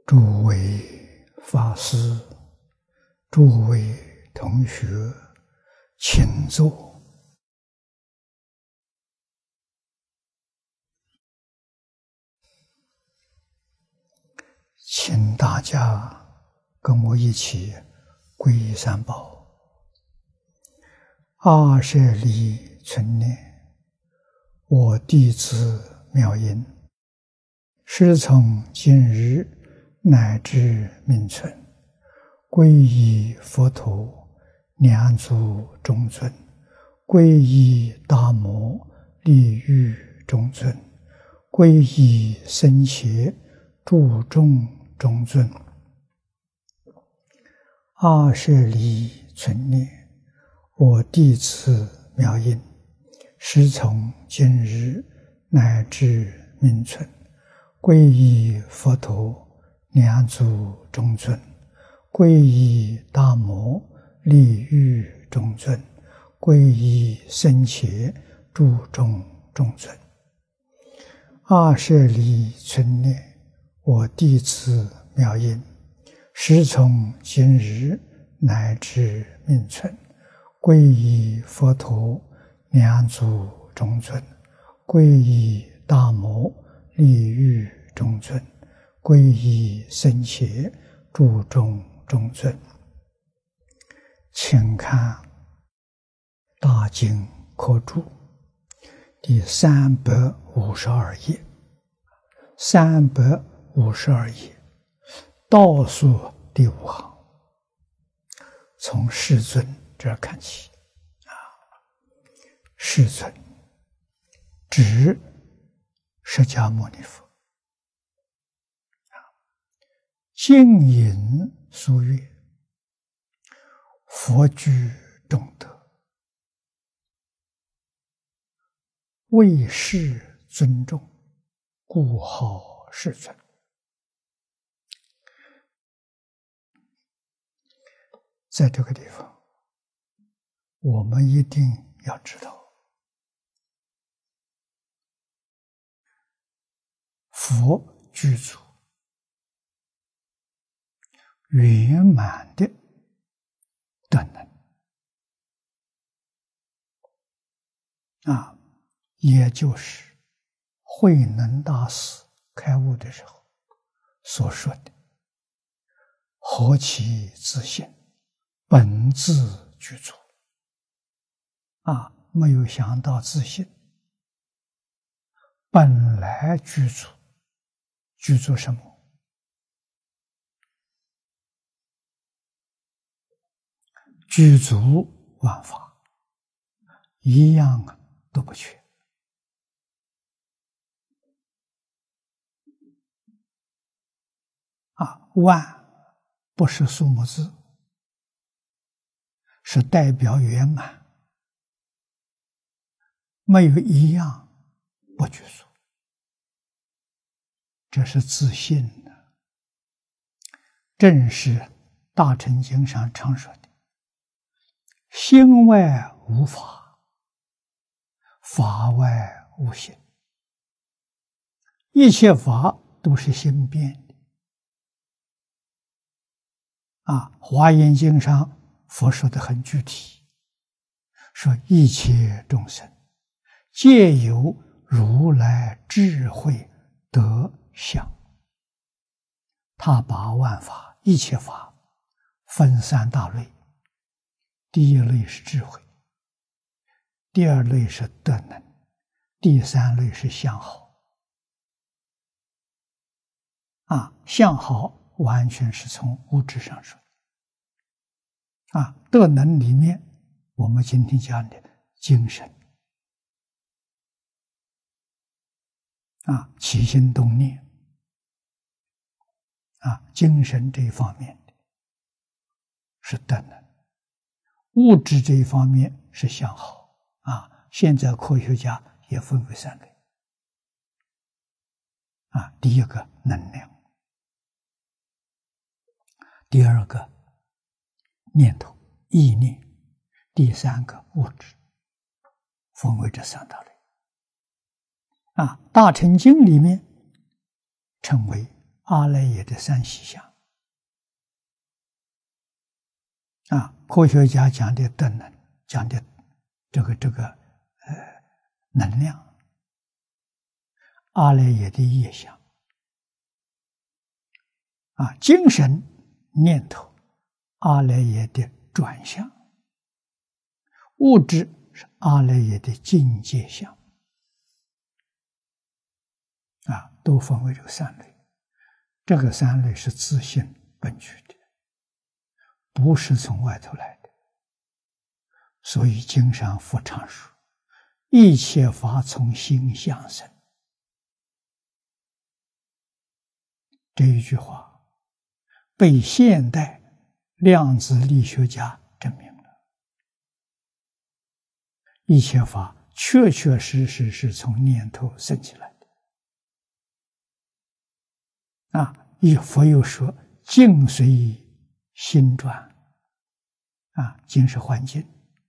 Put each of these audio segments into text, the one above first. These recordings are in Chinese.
诸位法师，诸位同学，请坐。请大家跟我一起皈依三宝。阿舍利存念，我弟子妙音，师从今日乃至命存，皈依佛陀，两足中尊；皈依大摩，利欲中尊；皈依僧伽，注众中尊。阿舍利存念，我弟子妙音，师从今日乃至命存，皈依佛陀，两足中尊；皈依大摩，利欲中尊；皈依僧伽，注众中尊。阿舍利存念，我弟子妙音，师从今日乃至命存，皈依佛陀，两足中尊；皈依大摩，利欲中尊；皈依僧伽，注众中尊。请看大经科注第352页，352页倒数第5行，从世尊这儿看起世尊指释迦牟尼佛，静隐疏悦，佛具众德，为世尊重，故号世尊。在这个地方，我们一定要知道，佛具足圆满的德能也就是慧能大师开悟的时候所说的何其自性，本自具足没有想到自性本来具足，具足什么？具足万法，一样都不缺。万不是数目字，是代表圆满，没有一样不具足，这是自信的。正是大乘经上常说的，心外无法，法外无心，一切法都是心变的。华严经上佛说的很具体，说一切众生皆有如来智慧德相。他把万法一切法分3大类，第一类是智慧，第二类是德能，第3类是相好。相好完全是从物质上说的。德能里面，我们今天讲的精神起心动念精神这一方面的是德能，物质这一方面是相好现在科学家也分为3类第一个能量，第二个念头意念，第3个物质，分为这3大类大乘经里面称为阿赖耶的三细相。科学家讲的德能，讲的这个能量，阿赖耶的业相。精神念头，阿赖耶的转向；物质是阿赖耶的境界相。都分为这三类。这个三类是自性本具的，不是从外头来的。所以经上复常说，一切法从心相生。这一句话被现代量子力学家证明了，一切法确确实实是从念头生起来的。佛又说，境随心转。境是环境，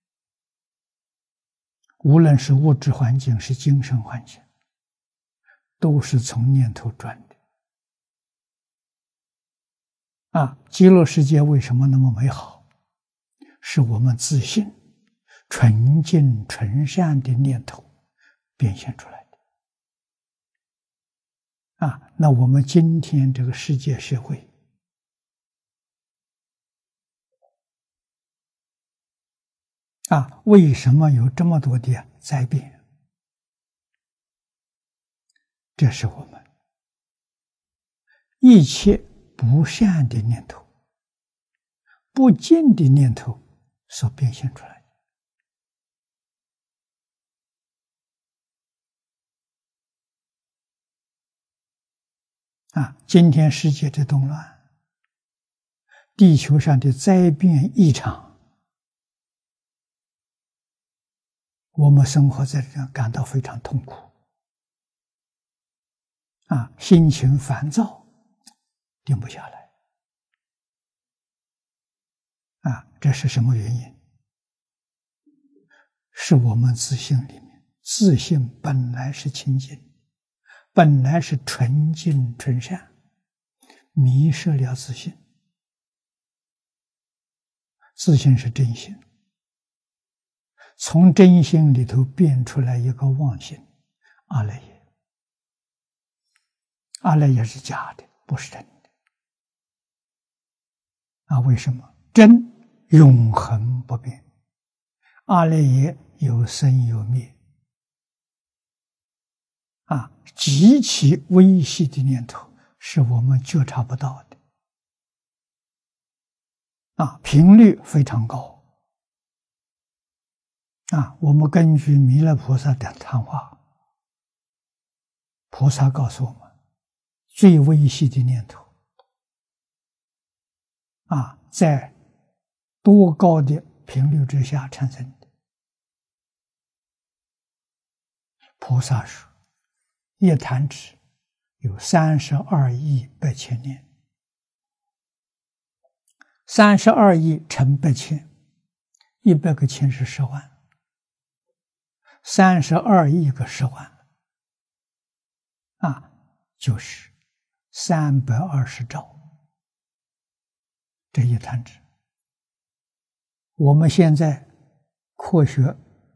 无论是物质环境是精神环境，都是从念头转的。极乐世界为什么那么美好？是我们自信纯净纯善的念头变现出来的。那我们今天这个世界社会，为什么有这么多的灾变？这是我们一切不善的念头、不净的念头所变现出来的。今天世界的动乱，地球上的灾变异常，我们生活在这样感到非常痛苦，心情烦躁，定不下来。这是什么原因？是我们自性里面，自性本来是清净，本来是纯净纯善，迷失了自性。自性是真心，从真心里头变出来一个妄心，阿赖耶。阿赖耶是假的，不是真的。为什么？真永恒不变，阿赖耶有生有灭。极其微细的念头是我们觉察不到的。频率非常高。我们根据弥勒菩萨的谈话，菩萨告诉我们，最微细的念头，在多高的频率之下产生的。菩萨说，一弹指有32亿8千年，32亿乘8千，100个千是10万，32亿个10万，就是320兆。这一弹指，我们现在科学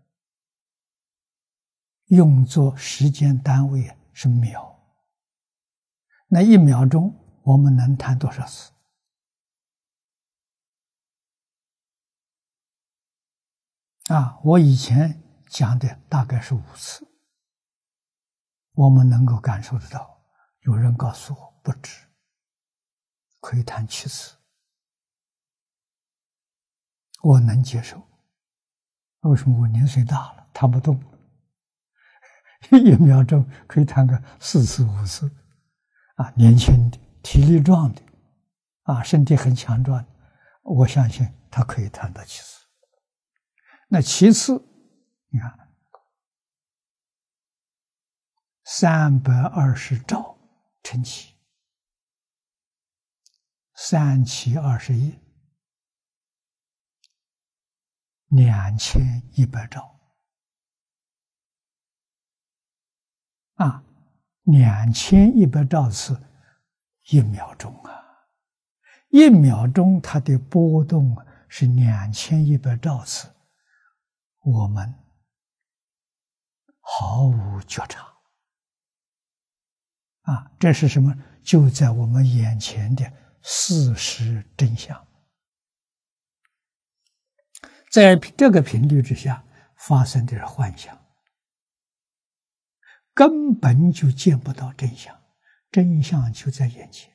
用作时间单位是秒，那1秒钟我们能弹多少次？我以前讲的大概是5次，我们能够感受得到。有人告诉我不止，可以弹7次，我能接受。为什么？我年岁大了，弹不动了，1秒钟可以弹个4次5次。年轻的、体力壮的，身体很强壮的，我相信他可以弹到7次。那7次，你看320兆乘7，3七21，21兆。2100兆次， 1秒钟啊，1秒钟它的波动是2100兆次，我们毫无觉察啊！这是什么？就在我们眼前的事实真相，在这个频率之下发生的是幻象，根本就见不到真相，真相就在眼前。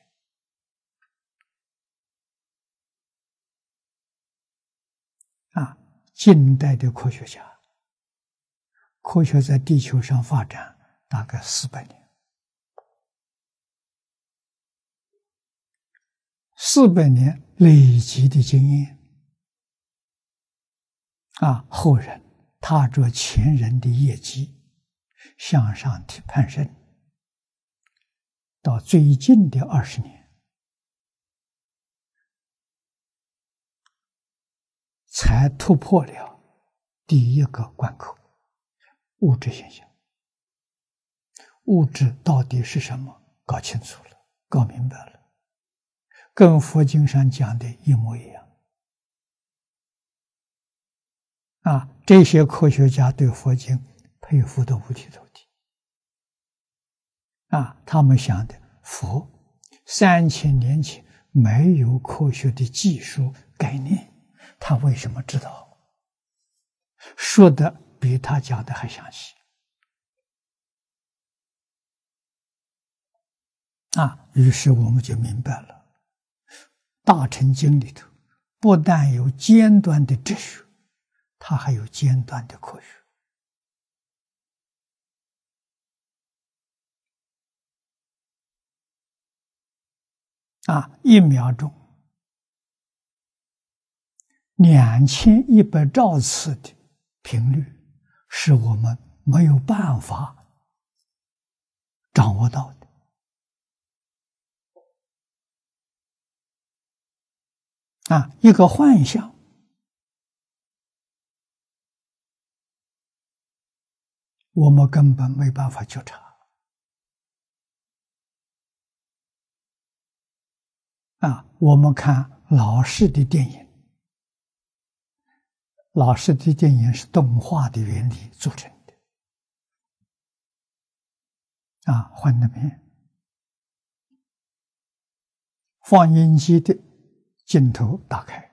啊，近代的科学家，科学在地球上发展大概400年，400年累积的经验，啊，后人踏着前人的业绩向上提攀升，到最近的20年，才突破了第一个关口，物质现象。物质到底是什么？搞清楚了，搞明白了，跟佛经上讲的一模一样。啊，这些科学家对佛经佩服得五体投地。啊，他们想的佛3000年前没有科学的技术概念，他为什么知道？说的比他讲的还详细。啊，于是我们就明白了，大乘经里头不但有尖端的哲学，它还有尖端的科学。啊，1秒钟2100兆次的频率，是我们没有办法掌握到的。啊，一个幻象，我们根本没办法觉察。啊，我们看老式的电影，老式的电影是动画的原理组成的。啊，幻灯片，放映机的镜头打开，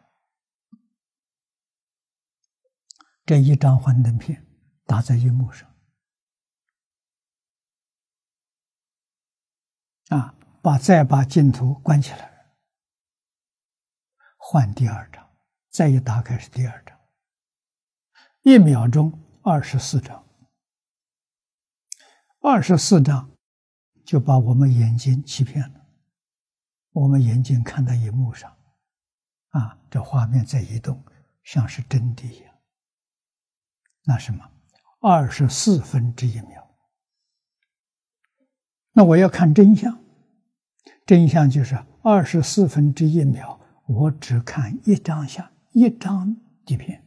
这一张幻灯片打在荧幕上，啊，再把镜头关起来，换第2张，再一打开是第2张，1秒钟24张，24张就把我们眼睛欺骗了。我们眼睛看到荧幕上，啊，这画面在移动，像是真的一样。那什么，24分之1秒。那我要看真相，真相就是24分之1秒，我只看1张相，1张底片。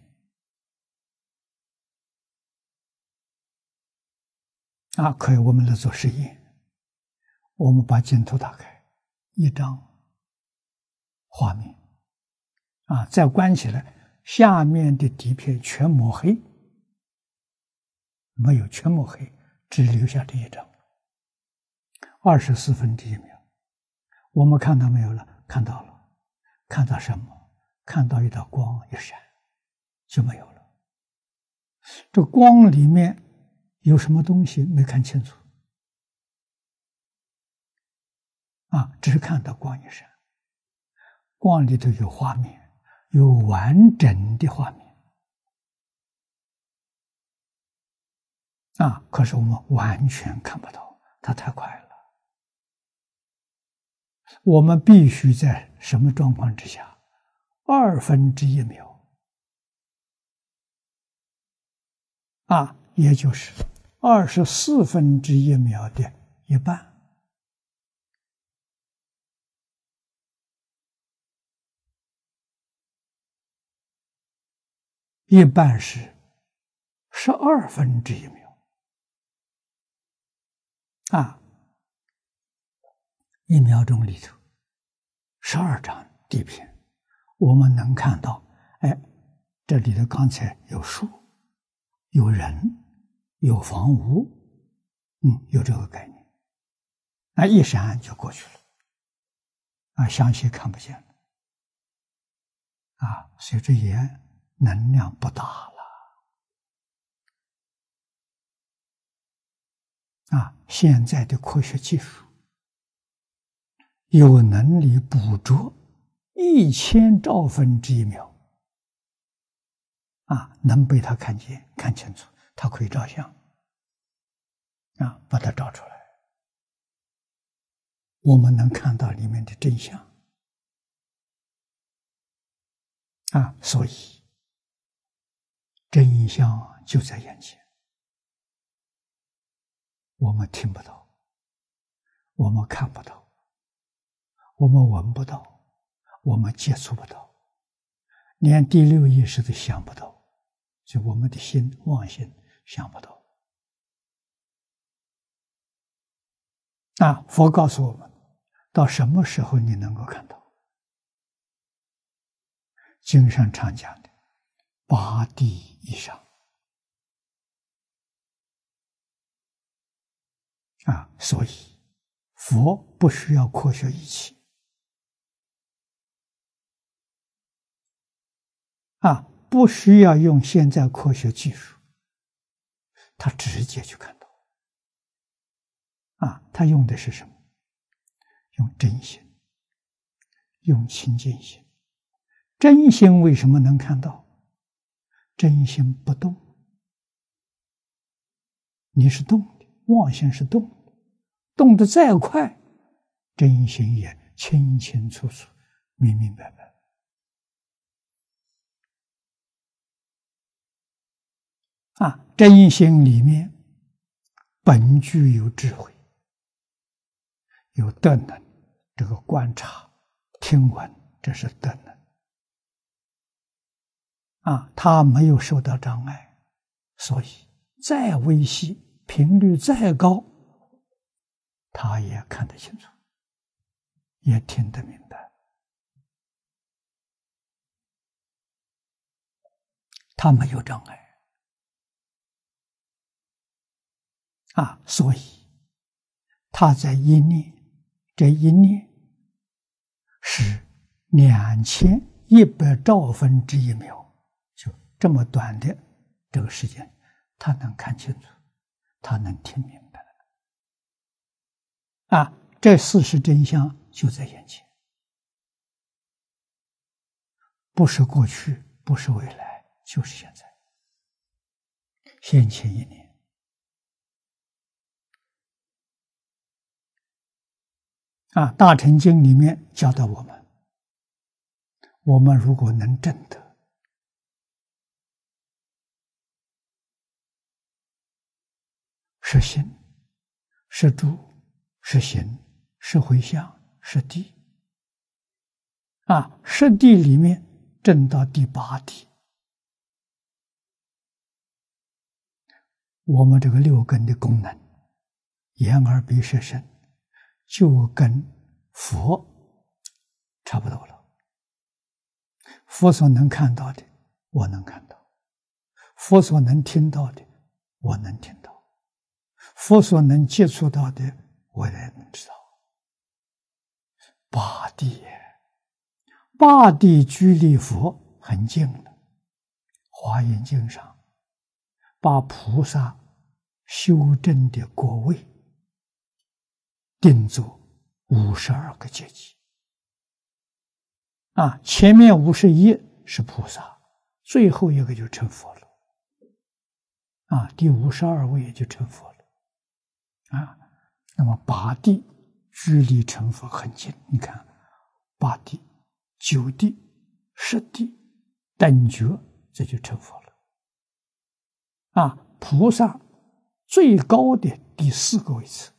啊，可以，我们来做实验。我们把镜头打开，1张画面，啊，再关起来，下面的底片全抹黑，没有，全抹黑，只留下这1张。24分之1秒，我们看到没有了？看到了，看到什么？看到一道光一闪，就没有了。这光里面有什么东西没看清楚？啊，只是看到光一闪，光里头有画面，有完整的画面。啊，可是我们完全看不到，它太快了。我们必须在什么状况之下？2分之1秒，啊，也就是24分之1秒的一半。一半是12分之1秒，啊， 1秒钟里头12张地片，我们能看到，哎，这里头刚才有树，有人，有房屋，有这个概念，一闪就过去了，详细看不见了，所以这也能量不大了。现在的科学技术有能力捕捉1000兆分之1秒，能被它看见、看清楚，它可以照相，把它照出来，我们能看到里面的真相，所以真相就在眼前。我们听不到，我们看不到，我们闻不到，我们接触不到，连第六意识都想不到，就我们的心妄心想不到。佛告诉我们，到什么时候你能够看到？经上常讲的8地以上。所以佛不需要科学仪器，不需要用现在科学技术，他直接就看到。他用的是什么？用真心，用清净心。真心为什么能看到？真心不动，你是动的，妄心是动的，动得再快，真心也清清楚楚、明明白白。真心里面本具有智慧，有德能，这个观察、听闻，这是德能。它没有受到障碍，所以再微细、频率再高，他也看得清楚，也听得明白。他没有障碍。所以他在一念，这一念是2100兆分之1秒，就这么短的这个时间，他能看清楚，他能听明白。这事实真相就在眼前，不是过去，不是未来，就是现在，现前一念。大乘经里面教导我们如果能证得是心、是住、是行、是回向、是地，是地里面证到第8地，我们这个6根的功能，眼耳鼻舌身，就跟佛差不多了。佛所能看到的，我能看到；佛所能听到的，我能听到；佛所能接触到的，我也能知道。8地，8地距离佛很近了。华严经上把菩萨修正的果位定作52个阶级。前面51是菩萨，最后一个就成佛了。第52位也就成佛了。那么8地距离成佛很近，你看8地、9地、10地等觉，这就成佛了。菩萨最高的第4个位置，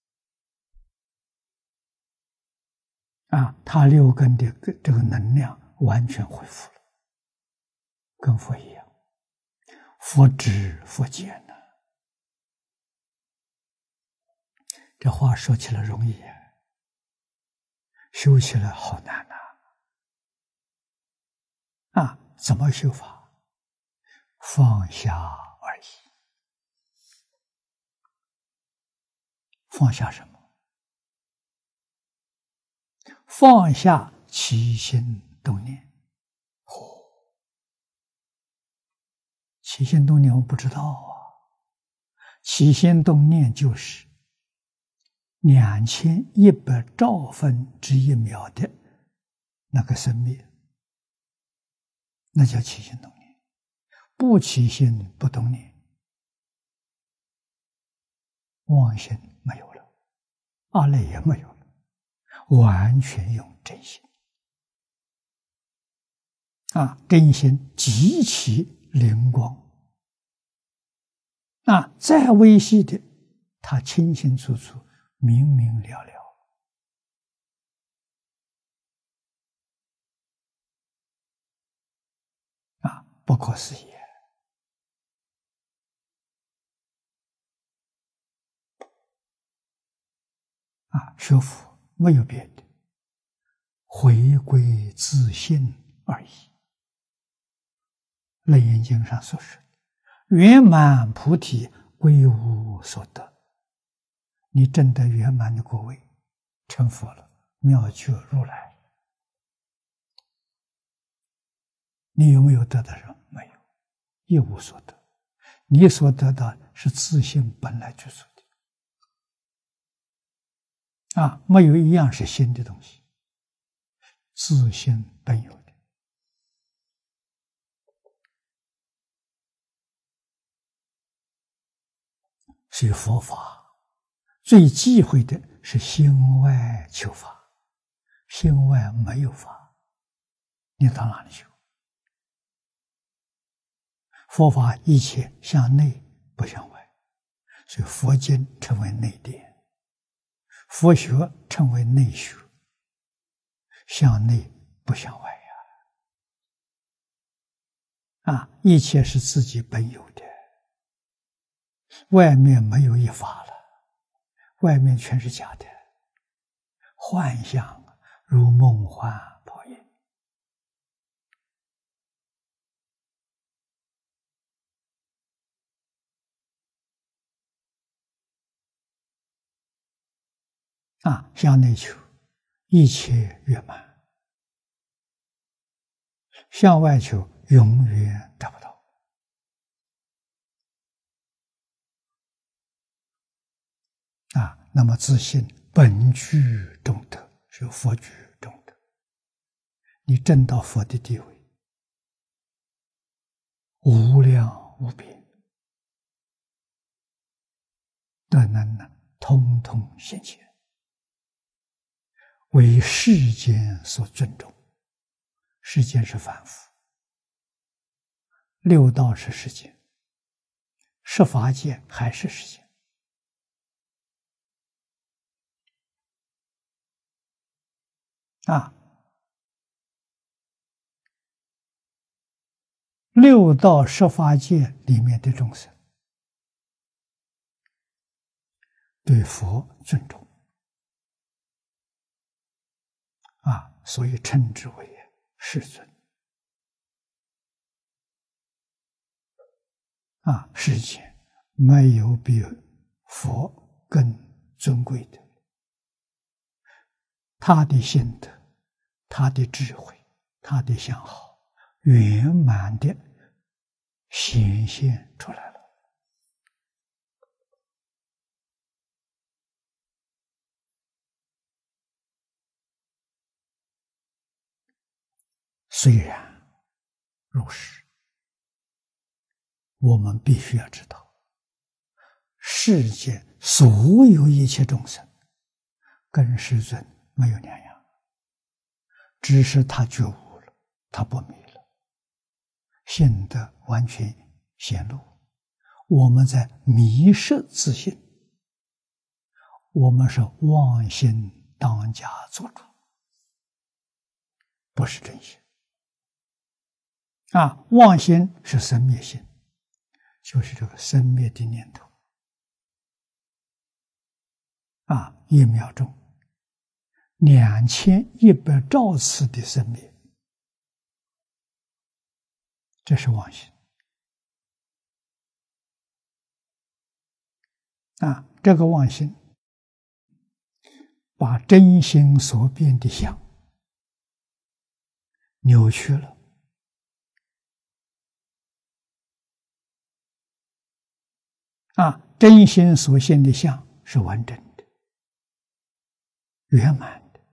他6根的这个能量完全恢复了，跟佛一样，佛知佛见呢。这话说起来容易修起来好难呐！怎么修法？放下而已。放下什么？放下起心动念。起心动念我不知道啊。起心动念就是2100兆分之1秒的那个生灭，那叫起心动念。不起心不动念，妄心没有了，阿赖也没有了，完全用真心。真心极其灵光。再微细的，它清清楚楚、明明了了。不可思议。学佛没有别的，回归自性而已。楞严经上所说，圆满菩提归无所得。你证得圆满的果位，成佛了，妙觉如来。你有没有得到什么？没有，一无所得。你所得到是自性本来具足的。没有一样是新的东西，自性本有的。所以佛法最忌讳的是心外求法，心外没有法，你到哪里求？佛法一切向内不向外，所以佛经称为内典，佛学称为内学，向内不向外一切是自己本有的，外面没有一法了，外面全是假的，幻象如梦幻泡影。向内求，一切圆满；向外求，永远得不到。那么自信本具中德，是佛具中德。你证到佛的地位，无量无边，德能通通现前，为世间所尊重。世间是凡夫，六道是世间，十法界还是世间。六道十法界里面的众生对佛尊重所以称之为世尊。世间没有比佛更尊贵的，他的心德，他的智慧，他的相好，圆满的显现出来了。虽然如是，我们必须要知道，世间所有一切众生跟世尊没有两样，只是他觉悟了，他不迷了，性德完全显露。我们在迷失自信，我们是妄心当家作主，不是真心。妄心是生灭心，就是这个生灭的念头。1秒钟 2100兆次的生灭，这是妄心啊！这个妄心把真心所变的相扭曲了啊！真心所现的相是完整的、圆满的，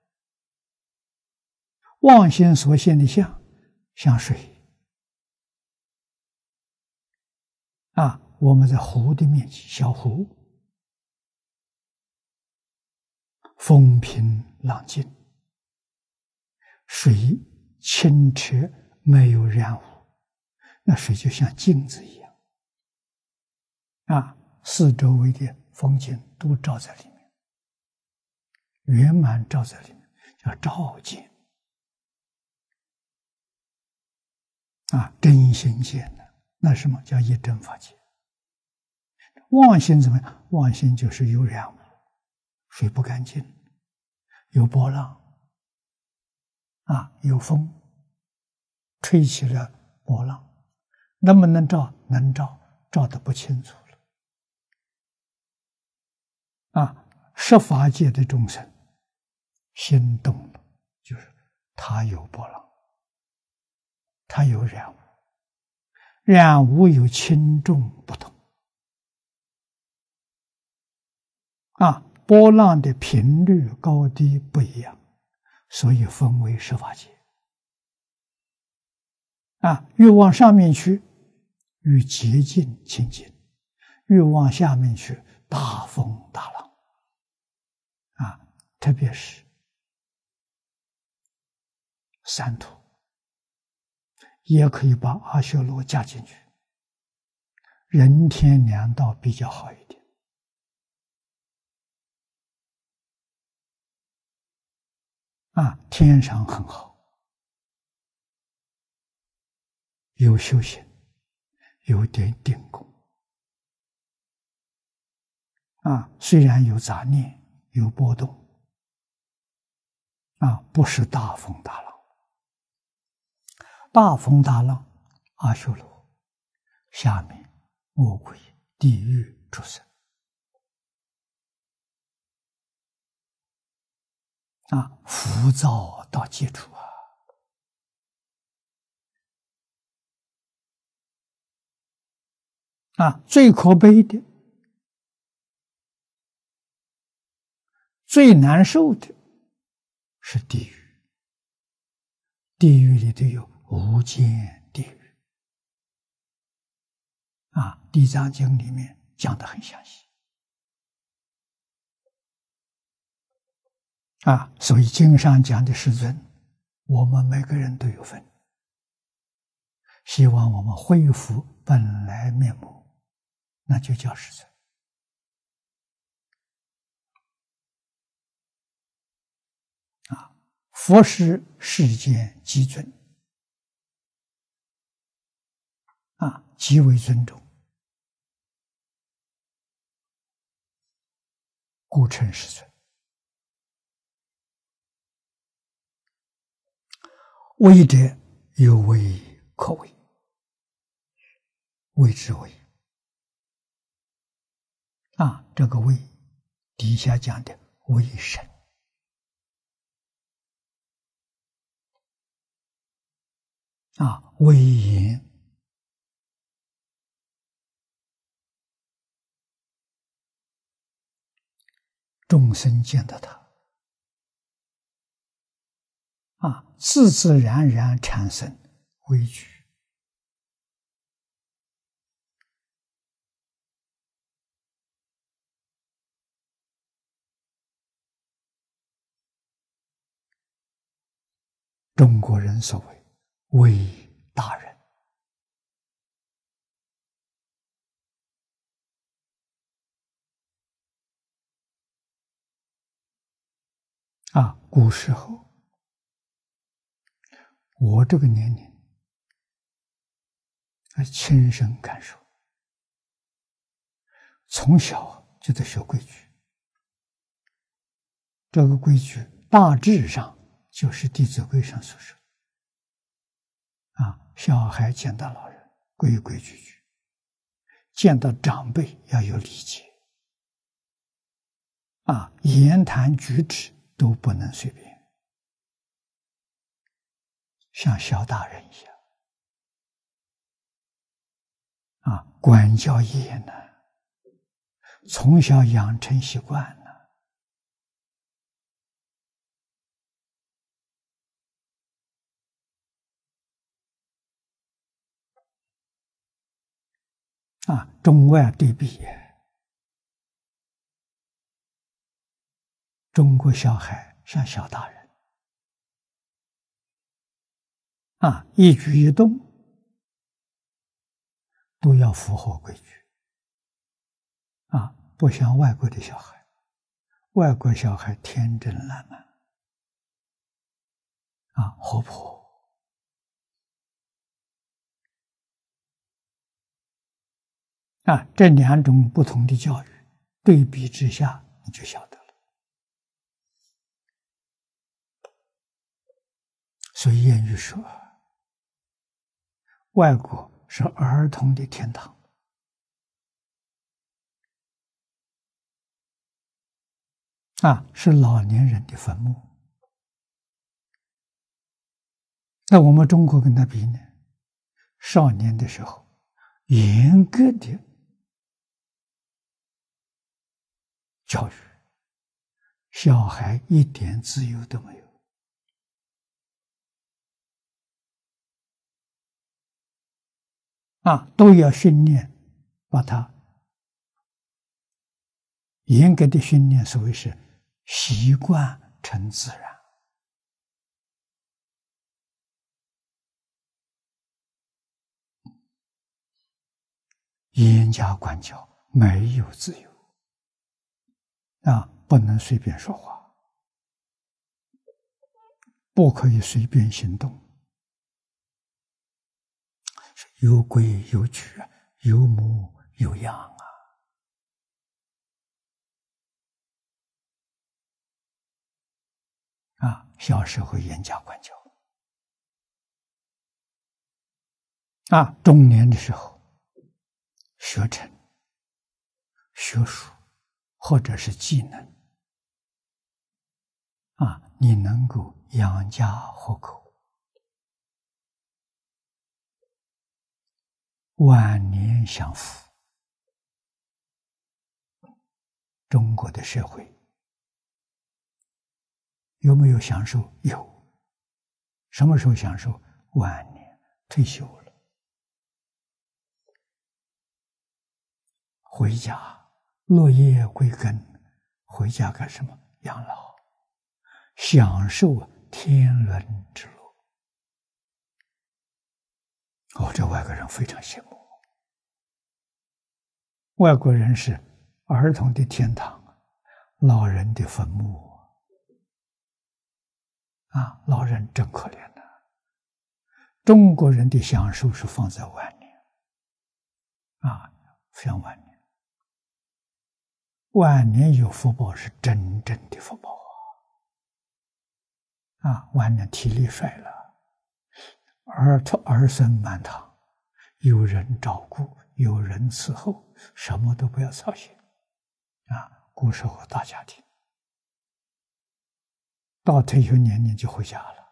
妄心所现的相像水啊！我们在湖的面积，小湖，风平浪静，水清澈，没有染污，那水就像镜子一样啊！四周围的风景都照在里面，圆满照在里面，叫照见啊！真心见的，那什么叫一真法界？妄心怎么样？妄心就是有染污，水不干净，有波浪啊，有风吹起了波浪，能不能照？能照，照得不清楚了啊！十法界的众生心动了，就是他有波浪，他有染污，染污有轻重不同啊，波浪的频率高低不一样，所以分为十法界啊。越往上面去，越洁净清净；越往下面去，大风大浪啊。特别是三途，也可以把阿修罗加进去，人天两道比较好一点。啊，天上很好，有修行，有点定功。啊，虽然有杂念，有波动，啊，不是大风大浪。大风大浪，阿修罗、下面魔鬼、地狱畜生。啊，浮躁到极处啊！最可悲的、最难受的是地狱。地狱里头有无间地狱啊，《地藏经》里面讲得很详细啊，所以经上讲的世尊，我们每个人都有份。希望我们恢复本来面目，那就叫世尊啊。佛是世间极尊啊，极为尊重，故称世尊。为者有为可为，谓之为啊，这个为底下讲的为神啊，为言众生见到他啊，自自然然产生畏惧中国人所谓为大人啊，古时候我这个年龄亲身感受，从小就在学规矩，这个规矩大致上就是《弟子规》上所说小孩见到老人规规矩矩，见到长辈要有礼节言谈举止都不能随便，像小大人一样管教严呢，从小养成习惯呢。中外对比，中国小孩像小大人一举一动都要符合规矩不像外国的小孩，外国小孩天真烂漫活泼这两种不同的教育对比之下，你就晓得了。所以谚语说，外国是儿童的天堂是老年人的坟墓。那我们中国跟他比呢？少年的时候严格的教育，小孩一点自由都没有都要训练，把他严格的训练，所谓是习惯成自然严加管教，没有自由不能随便说话，不可以随便行动，有规有矩，有模有样小时候严加管教中年的时候学成、学术或者是技能你能够养家活口，晚年享福。中国的社会有没有享受？有。什么时候享受？晚年退休了，回家落叶归根，回家干什么？养老，享受天伦之乐。这外国人非常羡慕。外国人是儿童的天堂，老人的坟墓老人真可怜的。中国人的享受是放在晚年像晚年，晚年有福报是真正的福报晚年体力衰了，儿孙满堂，有人照顾，有人伺候，什么都不要操心古时候大家庭，到退休年龄就回家了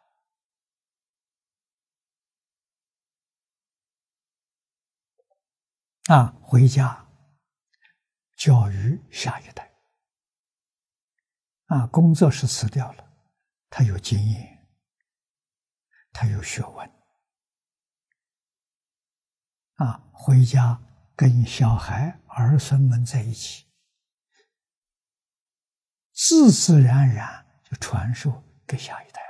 回家教育下一代工作是辞掉了，他有经验，他有学问回家跟小孩儿孙们在一起，自自然然就传授给下一代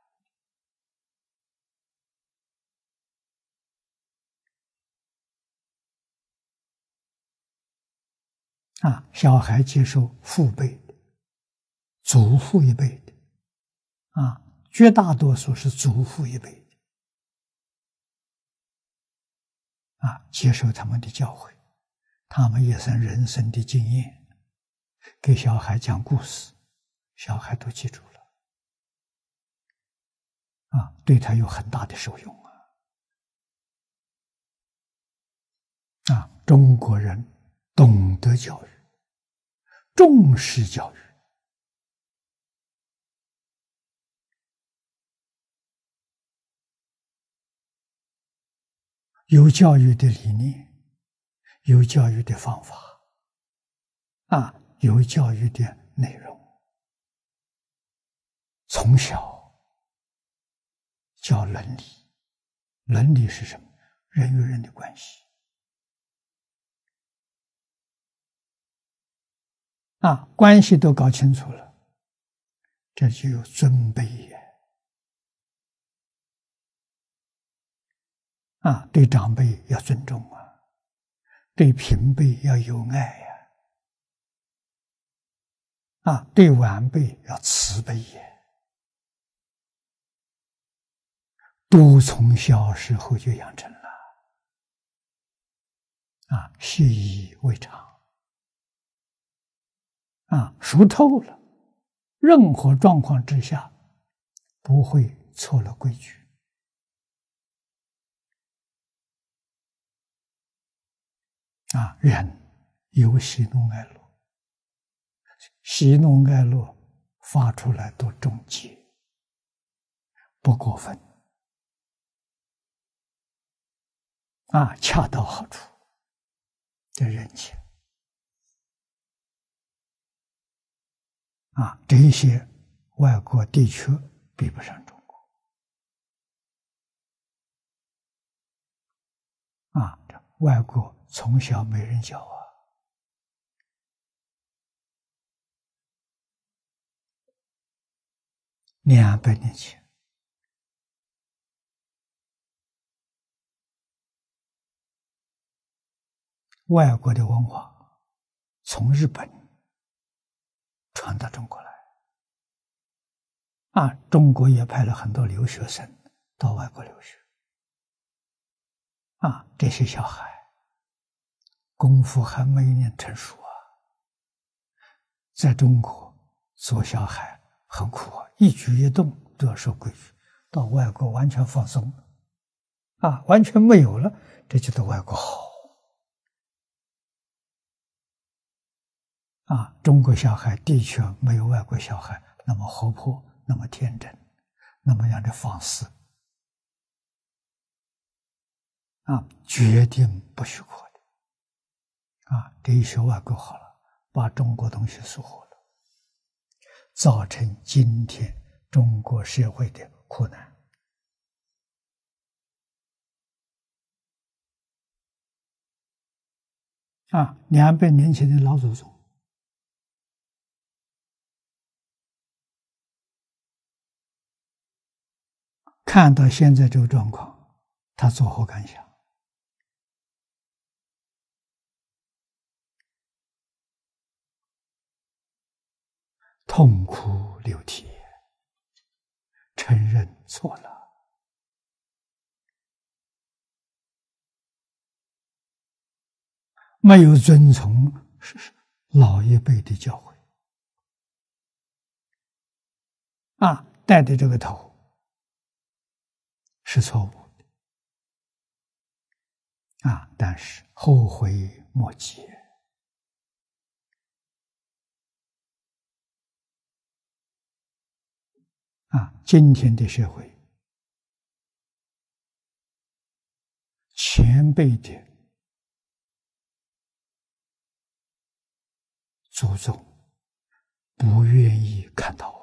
了小孩接受父辈的、祖父一辈的绝大多数是祖父一辈的接受他们的教诲，他们也是人生的经验，给小孩讲故事，小孩都记住了对他有很大的受用中国人懂得教育，重视教育，有教育的理念，有教育的方法，有教育的内容。从小教伦理，伦理是什么？人与人的关系。关系都搞清楚了，这就有尊卑也。对长辈要尊重对平辈要有爱对晚辈要慈悲也。都从小时候就养成了习以为常熟透了，任何状况之下不会错了规矩人有喜怒哀乐，喜怒哀乐发出来都中节，不过分恰到好处，这人情这一些外国地区比不上中国外国从小没人教200年前外国的文化从日本传到中国来中国也派了很多留学生到外国留学这些小孩功夫还没念成熟在中国做小孩很苦一举一动都要受规矩，到外国完全放松完全没有了，这就对外国好中国小孩的确没有外国小孩那么活泼，那么天真，那么样的放肆决定不许可的这一学外国好了，把中国东西疏忽了，造成今天中国社会的苦难200年前的老祖宗看到现在这个状况，他作何感想？痛哭流涕，承认错了，没有遵从老一辈的教诲带的这个头是错误的但是后悔莫及今天的社会，前辈的祖宗不愿意看到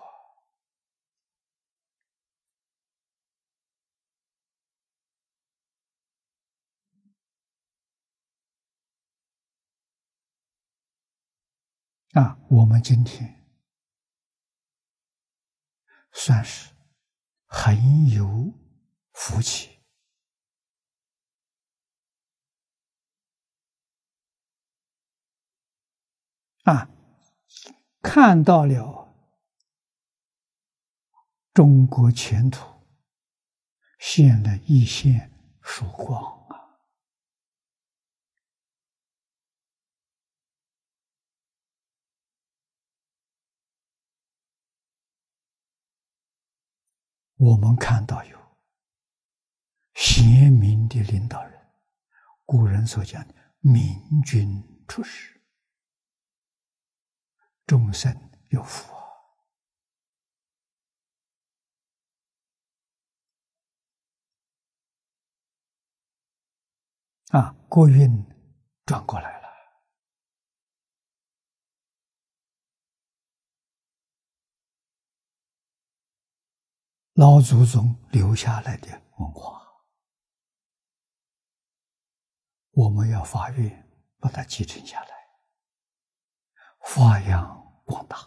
我们今天算是很有福气看到了中国前途现了一线曙光我们看到有贤明的领导人，古人所讲的明君出世，众生有福啊！国运转过来了。老祖宗留下来的文化，我们要发愿把它继承下来，发扬光大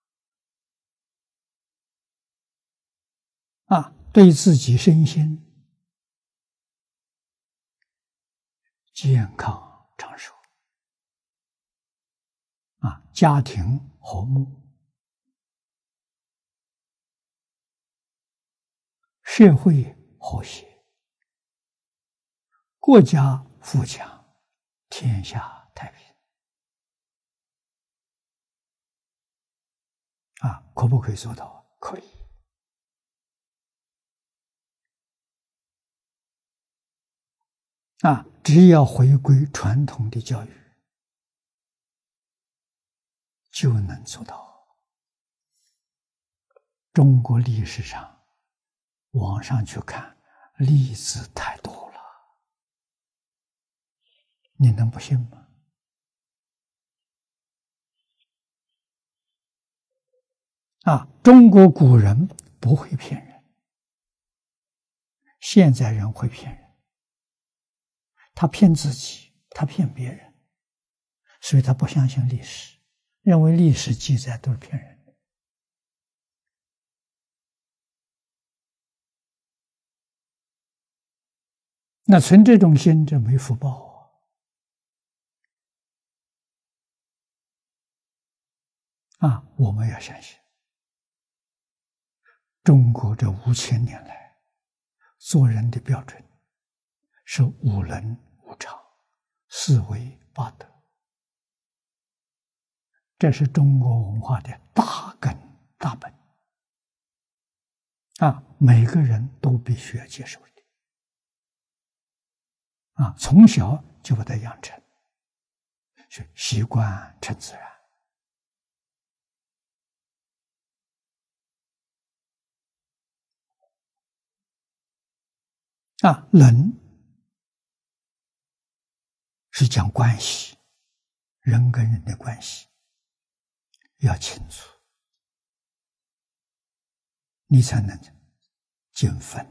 啊！对自己身心健康长寿啊，家庭和睦，社会和谐，国家富强，天下太平啊！可不可以做到？可以啊！只要回归传统的教育，就能做到。中国历史上，网上去看，例子太多了，你能不信吗？啊，中国古人不会骗人，现在人会骗人。他骗自己，他骗别人，所以他不相信历史，认为历史记载都是骗人的。那存这种心，这没福报啊！我们要相信，中国这5000年来做人的标准是五伦五常、四维八德，这是中国文化的大根大本啊！每个人都必须要接受的啊！从小就把它养成，是习惯成自然啊！伦是讲关系，人跟人的关系要清楚，你才能尽分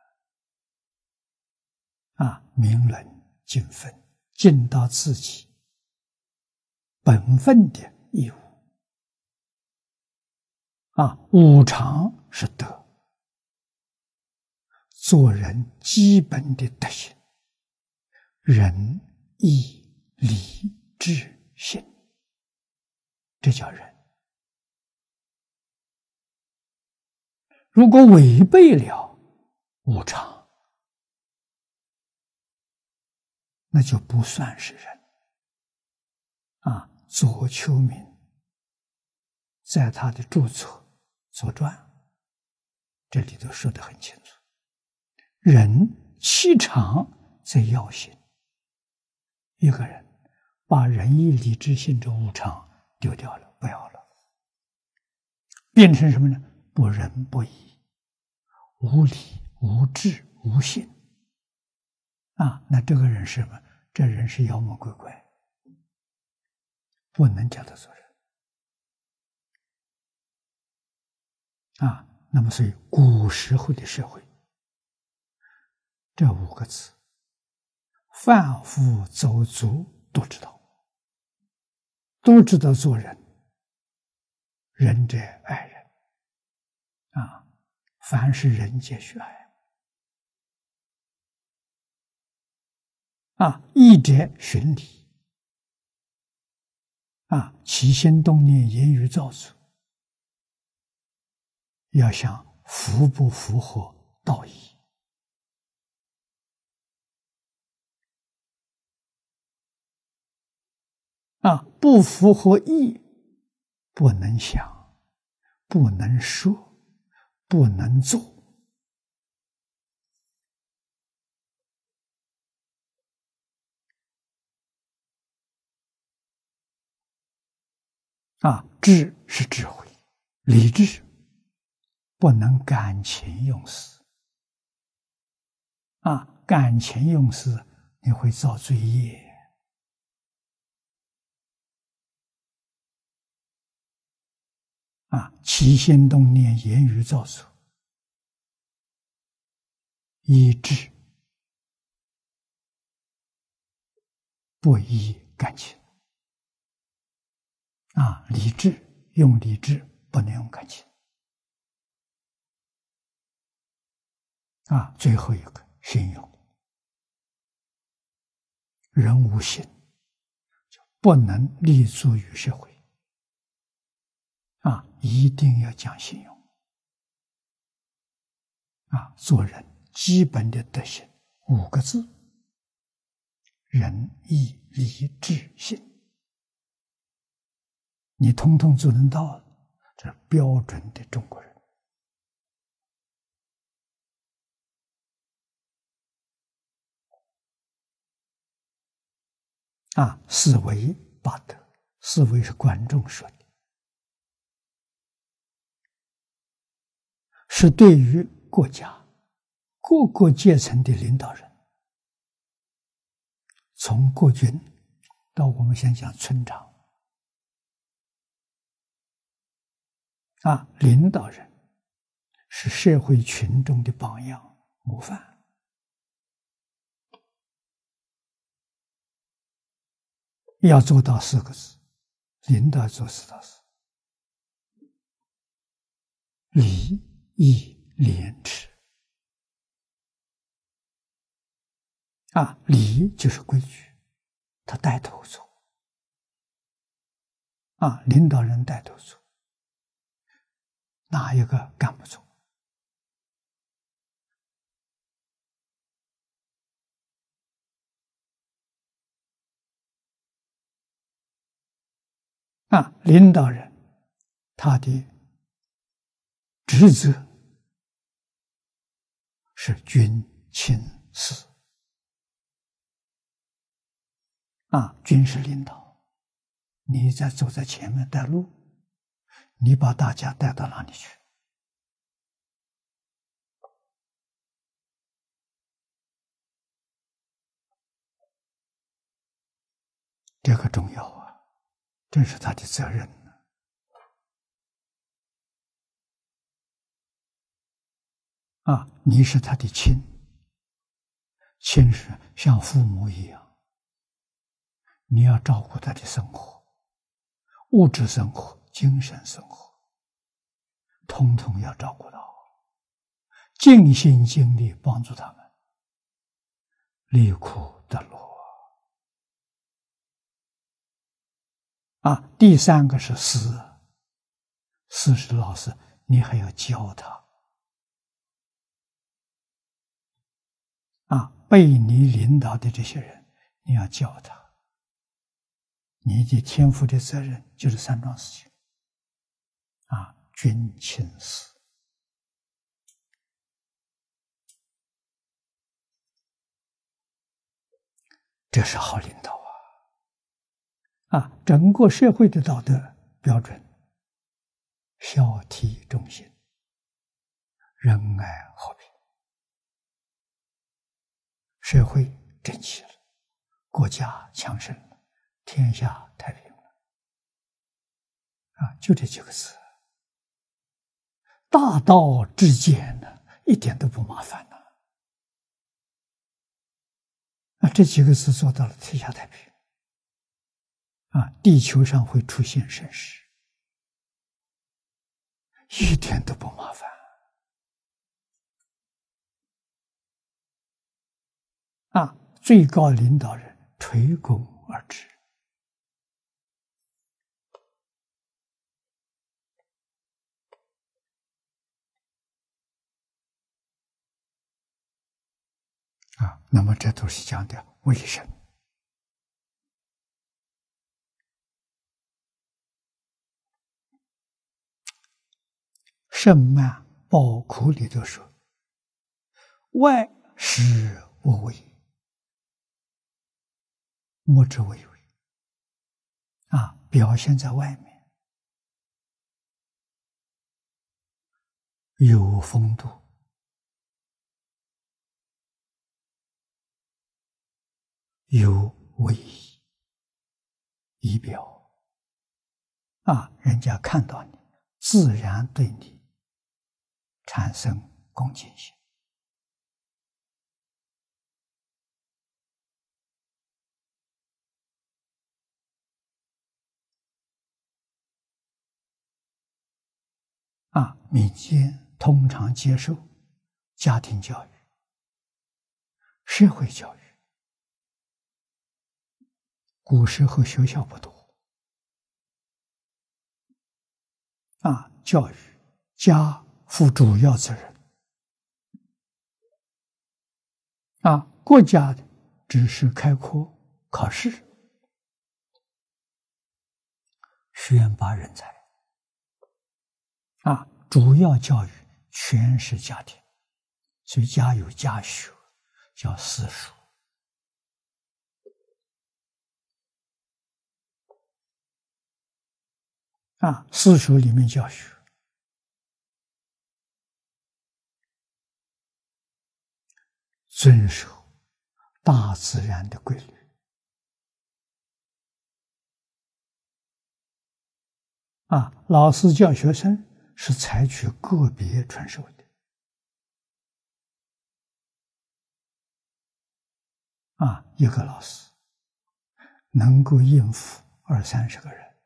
啊！明伦尽分，尽到自己本分的义务啊！五常是德，做人基本的德行，仁义礼智信，这叫仁。如果违背了五常，那就不算是人啊！左丘明在他的著作《左传》这里头说得很清楚，人7常在要心。一个人把仁义礼智信这5常丢掉了，不要了，变成什么呢？不仁不义，无礼无智无信啊！那这个人是什么？这人是妖魔鬼怪，不能叫他做人啊！那么，所以古时候的社会，这5个字，凡夫走卒都知道，都知道做人，仁者爱人啊，凡是人皆须爱啊，义者循礼啊，起心动念言语造作，要想符不符合道义啊，不符合义，不能想，不能说，不能做， 智是智慧，理智不能感情用事。感情用事，你会造罪业。起心动念、言语造作，依智不依感情。理智用理智，不能用感情。最后一个信用，人无信就不能立足于社会。一定要讲信用。做人基本的德行5个字：仁义礼智信。你通通做得到，这是标准的中国人。四维八德，四维是观众说的，是对于国家各个阶层的领导人，从国军到我们现在讲村长，领导人是社会群众的榜样模范。要做到4个字，领导做4到4：礼义廉耻。礼就是规矩，他带头做。领导人带头做，哪一个干不做？领导人他的职责是军亲事。军事领导，你走在前面带路，你把大家带到哪里去？这个重要啊，这是他的责任。你是他的亲，亲是像父母一样，你要照顾他的生活，物质生活、精神生活，统统要照顾到，尽心尽力帮助他们，离苦得乐。第3个是师，师是老师，你还要教他。被你领导的这些人，你要教他。你的天赋的责任就是3桩事情。军亲事。这是好领导整个社会的道德标准，孝悌忠信，仁爱和平，社会整齐了，国家强盛了，天下太平了。就这几个字，大道至简呢，一点都不麻烦呢。这几个字做到了，天下太平。地球上会出现盛世，一点都不麻烦。最高领导人垂躬而治。那么这都是讲的卫生。圣曼宝库里头说：“外实无为，莫之为为。”表现在外面， 有风度，有威仪，仪表人家看到你，自然对你产生恭敬心。民间通常接受家庭教育、社会教育。古时候学校不多，教育家负主要责任，国家的只是开科考试，选拔人才，主要教育全是家庭，所以家有家学，叫私塾。私塾里面教学遵守大自然的规律，老师教学生是采取个别传授的，一个老师能够应付20-30个人，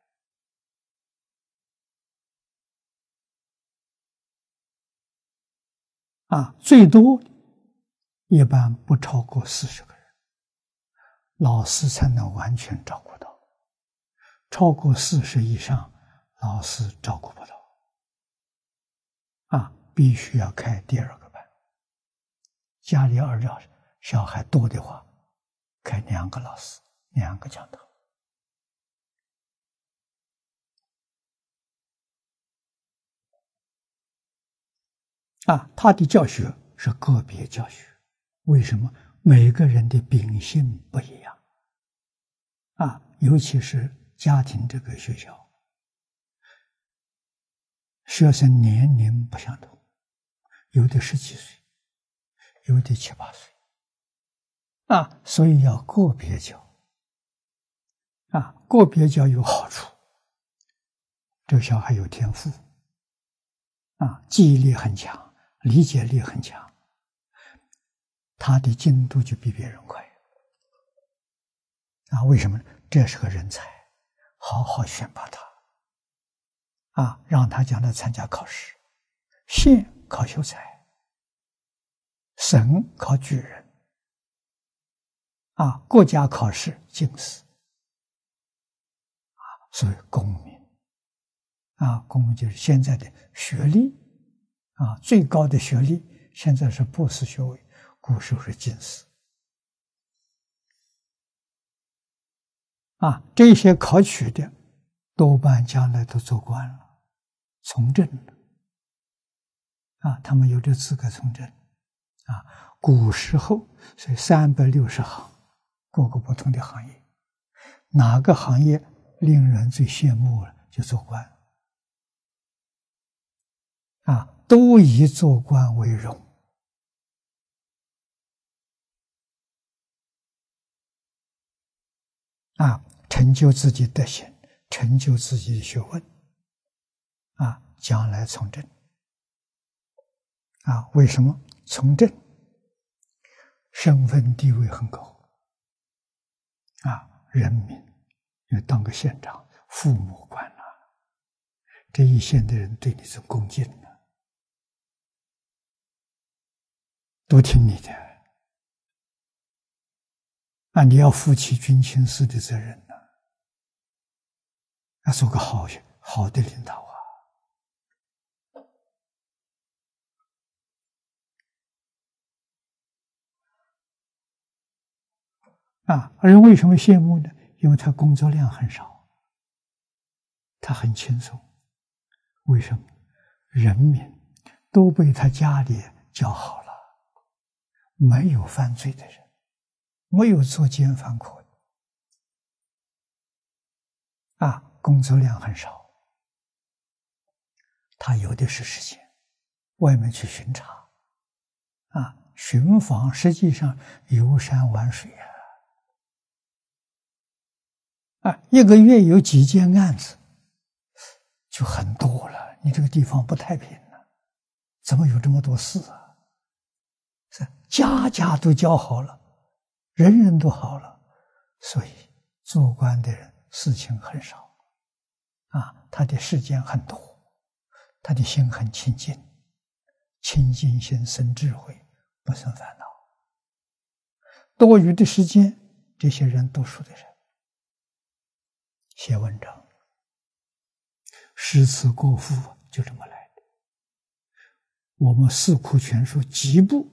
最多一般不超过40个人，老师才能完全照顾到。超过40以上，老师照顾不到，必须要开第2个班。家里小孩多的话，开2个老师，2个讲堂。他的教学是个别教学，为什么？每个人的秉性不一样，尤其是家庭这个学校，学生年龄不相同，有的10几岁，有的7、8岁，所以要个别教，个别教有好处，这个小孩有天赋，记忆力很强，理解力很强，他的进度就比别人快。为什么？这是个人才，好好选拔他，让他将来参加考试，县考秀才，省考举人，国家考试进士，所以功名，功名就是现在的学历，最高的学历现在是博士学位，古时候是进士。这些考取的多半将来都做官了，从政了，他们有这资格从政，古时候是360行，各个不同的行业，哪个行业令人最羡慕了，就做官，都以做官为荣。成就自己德行，成就自己的学问，将来从政，为什么从政？身份地位很高，人民要当个县长、父母官这一县的人对你是恭敬的，都听你的，你要负起军情司的责任要做个好的领导人为什么羡慕呢？因为他工作量很少，他很轻松。为什么？人民都被他家里教好了，没有犯罪的人，没有作奸犯科的，工作量很少，他有的是时间， 外面去巡查，巡访实际上游山玩水一个月有几件案子，就很多了。你这个地方不太平了，怎么有这么多事啊？是家家都教好了，人人都好了，所以做官的人事情很少他的时间很多，他的心很清净，清净心生智慧，不生烦恼。多余的时间，这些人读书的人写文章，诗词歌赋就这么来的。我们四库全书几部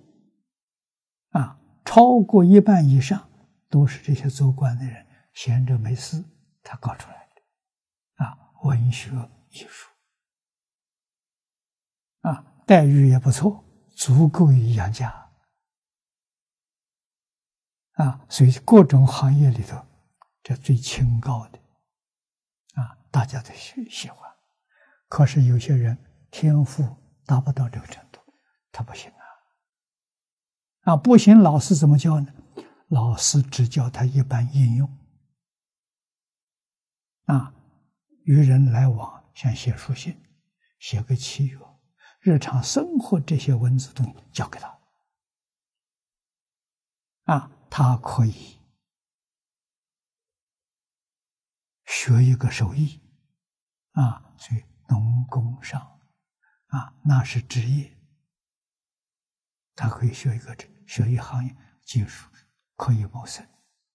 超过一半以上都是这些做官的人闲着没事他搞出来的文学艺术待遇也不错，足够于养家所以各种行业里头，这最清高的大家都喜欢。可是有些人天赋达不到这个程度，他不行不行，老师怎么教呢？老师只教他一般应用与人来往，像写书信，写个契约，日常生活这些文字东西教给他他可以学一个手艺所以农工商那是职业，他可以学一行业技术，可以谋生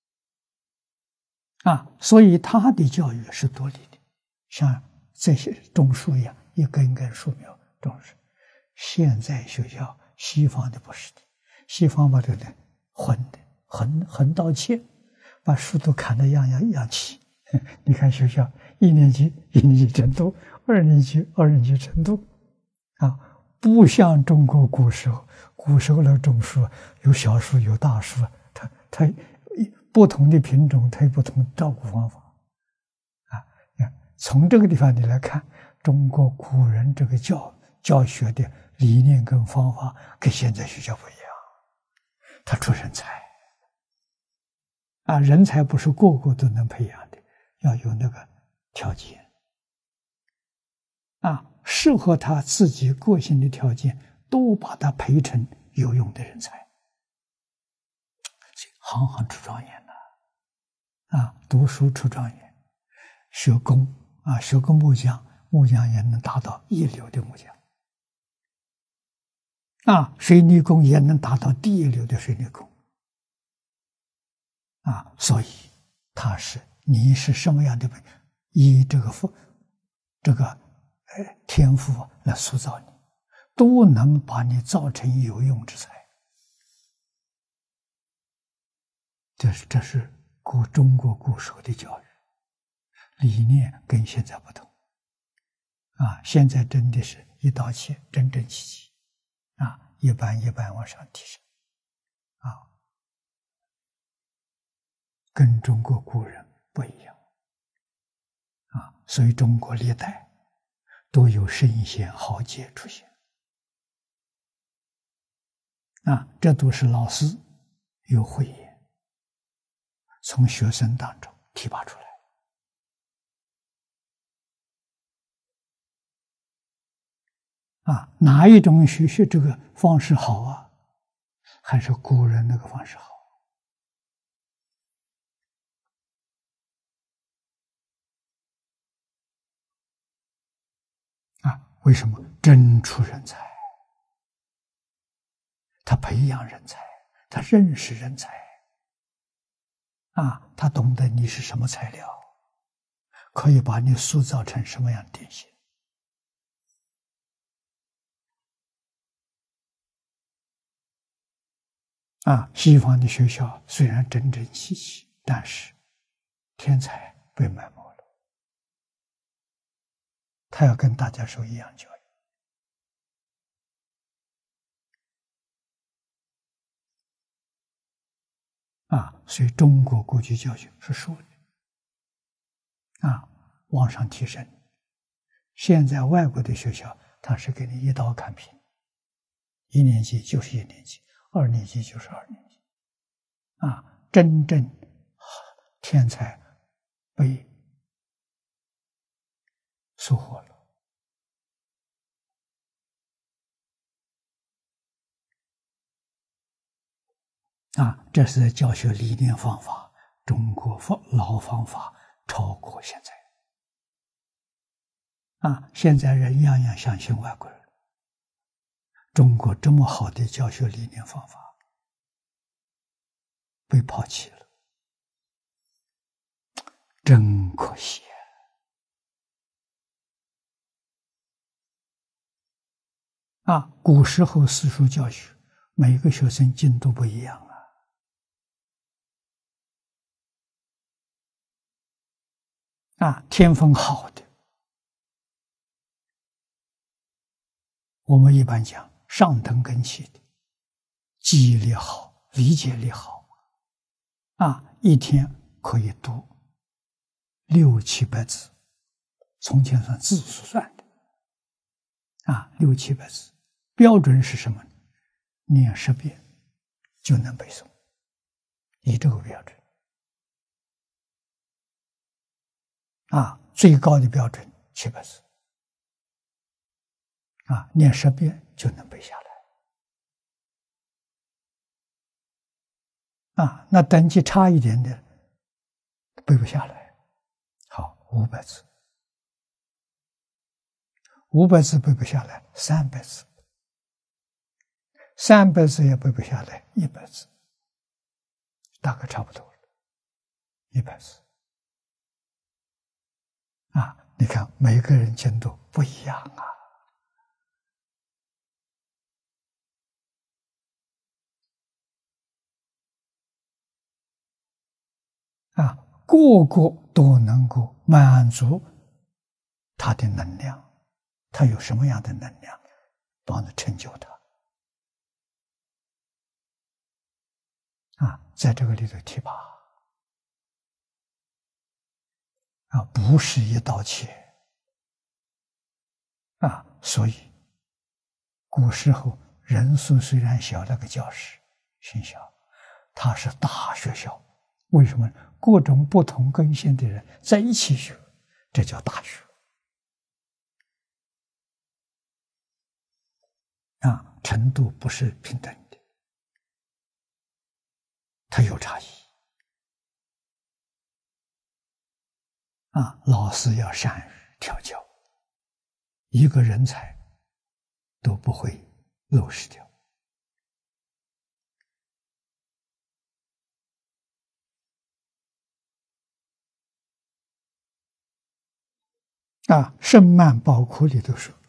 所以他的教育是独立的，像这些种树一样，一根根树苗种树。现在学校西方的不是的，西方把这个横刀切，把树都砍得样齐。你看学校1年级程度，2年级程度不像中国古时候那种树有小树有大树，它不同的品种它有不同的照顾方法从这个地方你来看，中国古人这个教学的理念跟方法跟现在学校不一样，他出人才人才不是个个都能培养的，要有那个条件适合他自己个性的条件，都把他培成有用的人才，行行出状元读书出状元，学工学个木匠也能达到一流的木匠水泥工也能达到第一流的水泥工所以你是什么样的，以这个天赋来塑造你，都能把你造成有用之才。这是中国古时候的教育理念，跟现在不同现在真的是一刀切，整整齐齐一般往上提升跟中国古人不一样所以中国历代都有圣贤豪杰出现这都是老师有慧眼，从学生当中提拔出来哪一种学这个方式好还是古人那个方式好为什么？真出人才，他培养人才，他认识人才他懂得你是什么材料，可以把你塑造成什么样的典型西方的学校虽然整整齐齐，但是天才被埋没了，他要跟大家受一样教育所以中国国际教育是竖的往上提升。现在外国的学校，他是给你一刀砍平一年级就是一年级，二年级就是二年级，真正天才被收获了。这是教学理念方法，中国老方法超过现在。现在人样样相信外国人，中国这么好的教学理念方法被抛弃了，真可惜古时候私塾教学，每个学生进度不一样天分好的，我们一般讲上等根器的，记忆力好，理解力好，一天可以读600、700字，从前算字数算的，600、700字，标准是什么呢？念10遍就能背诵，以这个标准。最高的标准700字，念10遍就能背下来。那等级差一点的背不下来，好，500字，500字背不下来，300字，300字也背不下来，100字，大概差不多了，100字。你看每个人进度不一样个个都能够满足他的能量，他有什么样的能量，帮着成就他在这个里头提拔不是一刀切所以古时候人数虽然小，那个教室很小，它是大学校。为什么？各种不同根性的人在一起学，这叫大学程度不是平等的，它有差异老师要善于调教，一个人才都不会漏失掉圣曼宝库里头说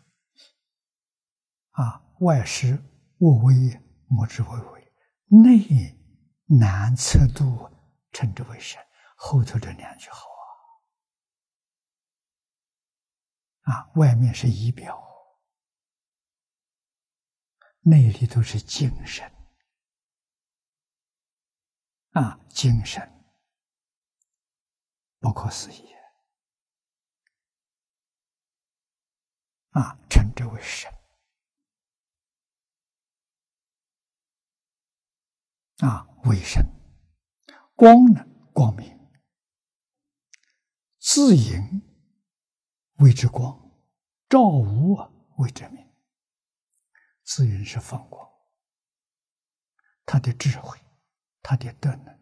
外师我为莫之为为，内难测度称之为神。后头这2句好外面是仪表，内里头是精神精神不可思议称之为神为神。光呢，光明，自隐谓之光，照无谓之明。自隐是放光，他的智慧，他的德能，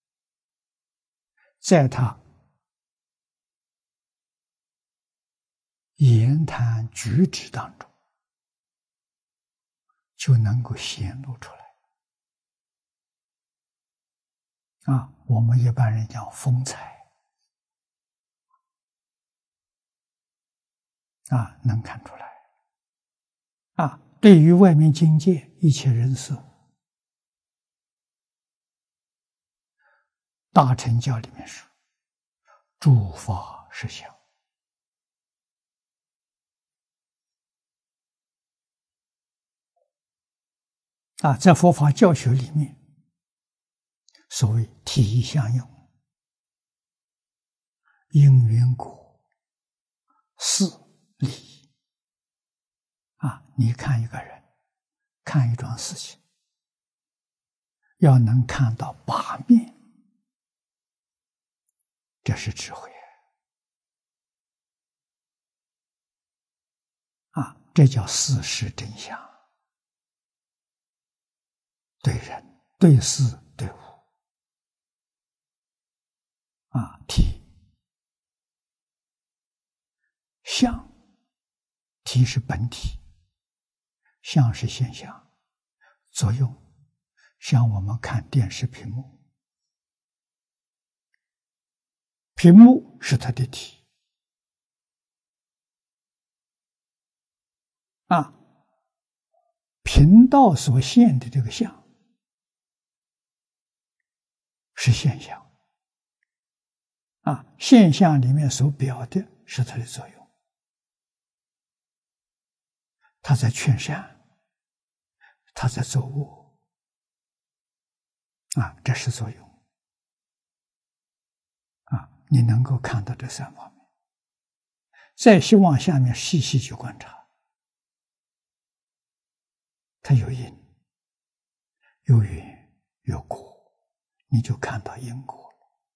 在他言谈举止当中就能够显露出来我们一般人讲风采能看出来对于外面境界一切人事物，大乘教里面说诸法实相在佛法教学里面，所谓体相用，因缘果，事理你看一个人，看看一桩事情，要能看到八面，这是智慧啊！这叫事实真相，对人、对事、对物啊。体相，体是本体，相是现象，作用像我们看电视屏幕，屏幕是它的体啊，频道所现的这个相是现象啊，现象里面所表的是它的作用，它在劝善，它在作恶啊，这是作用啊，你能够看到这三方面，再希望下面细细去观察，它有因有缘有果，你就看到因果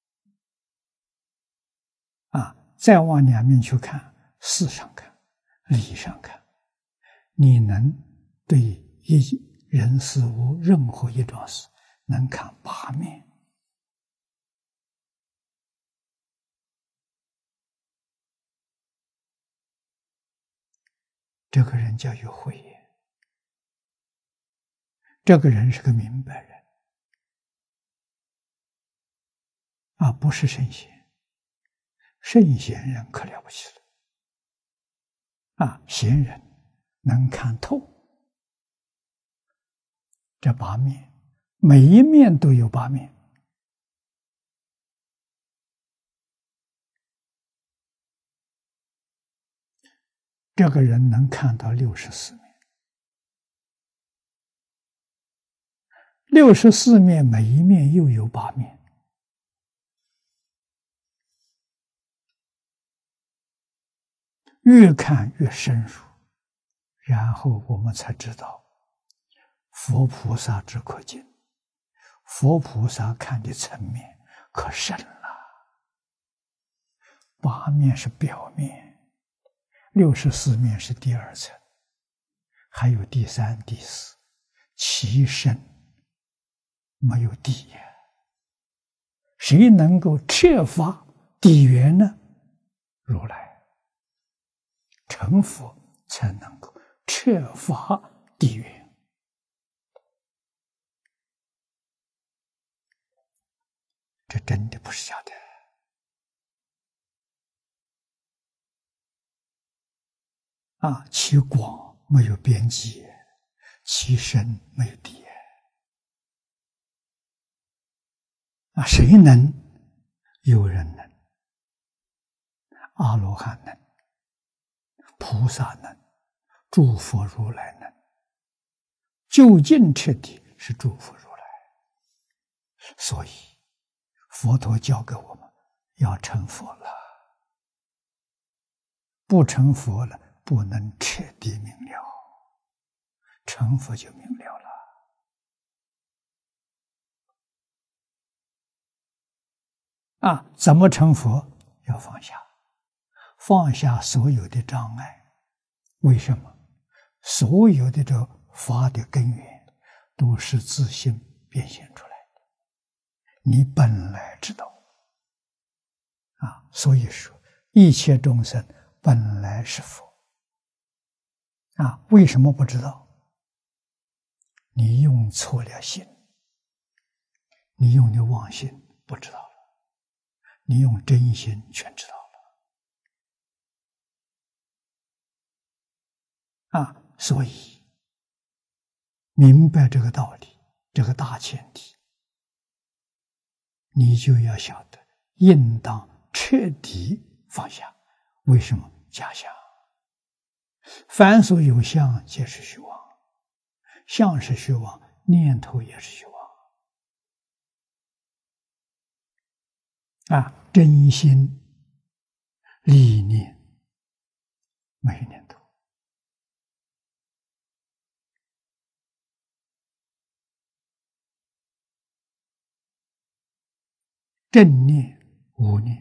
啊。再往两面去看，事上看，理上看，你能对一人事物任何一桩事能看八面，这个人叫有慧眼，这个人是个明白人啊，不是圣贤。圣贤人可了不起了啊！贤人能看透这八面，每一面都有八面。这个人能看到64面，64面每一面又有八面。越看越深入，然后我们才知道佛菩萨之可敬，佛菩萨看的层面可深了。八面是表面，64面是第二层，还有第三、第四，其深没有底呀。谁能够彻发底源呢？如来。成佛才能够彻发底源，这真的不是假的啊！其广没有边际，其深没有底啊！谁能？有人能，阿罗汉能，菩萨能，诸佛如来能，究竟彻底是诸佛如来。所以佛陀教给我们要成佛了，不成佛了不能彻底明了，成佛就明了了啊！怎么成佛？要放下，放下所有的障碍。为什么？所有的这法的根源都是自性变现出来的，你本来知道啊。所以说一切众生本来是佛啊，为什么不知道？你用错了心，你用的妄心不知道了，你用真心全知道了啊。所以明白这个道理，这个大前提，你就要晓得应当彻底放下。为什么？假相，凡所有相皆是虚妄，相是虚妄，念头也是虚妄啊！真心理念没有念头正念、无念。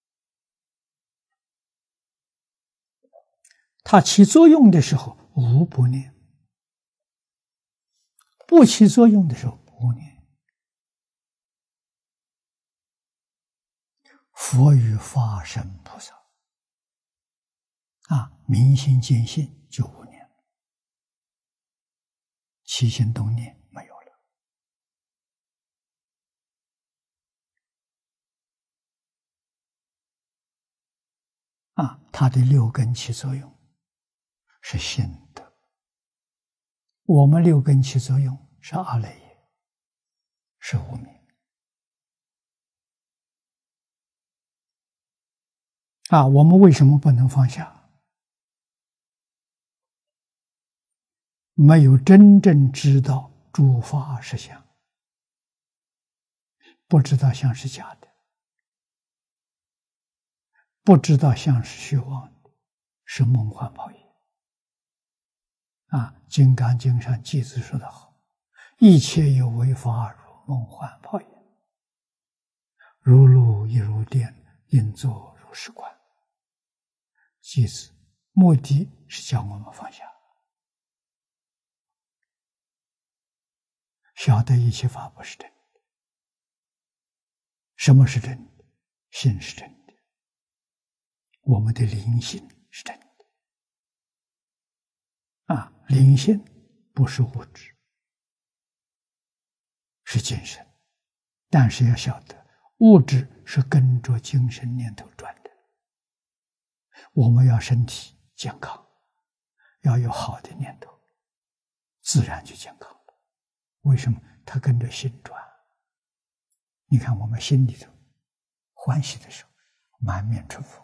它起作用的时候无不念，不起作用的时候不念。佛与法身菩萨明心见性就无念，起心动念没有了。它的六根起作用是心的，我们六根起作用是阿赖耶，是无明。我们为什么不能放下？没有真正知道诸法实相，不知道相是假的，不知道相是虚妄的，是梦幻泡影。金刚经上偈子说得好，一切有为法如梦幻泡影，如露亦如电，应作如是观。偈子目的是叫我们放下，晓得一切法不是真的。什么是真的？心是真的，我们的灵性是真的。灵性不是物质，是精神，但是要晓得物质是跟着精神念头转的。我们要身体健康，要有好的念头，自然就健康了。为什么？它跟着心转。你看我们心里头欢喜的时候满面春风，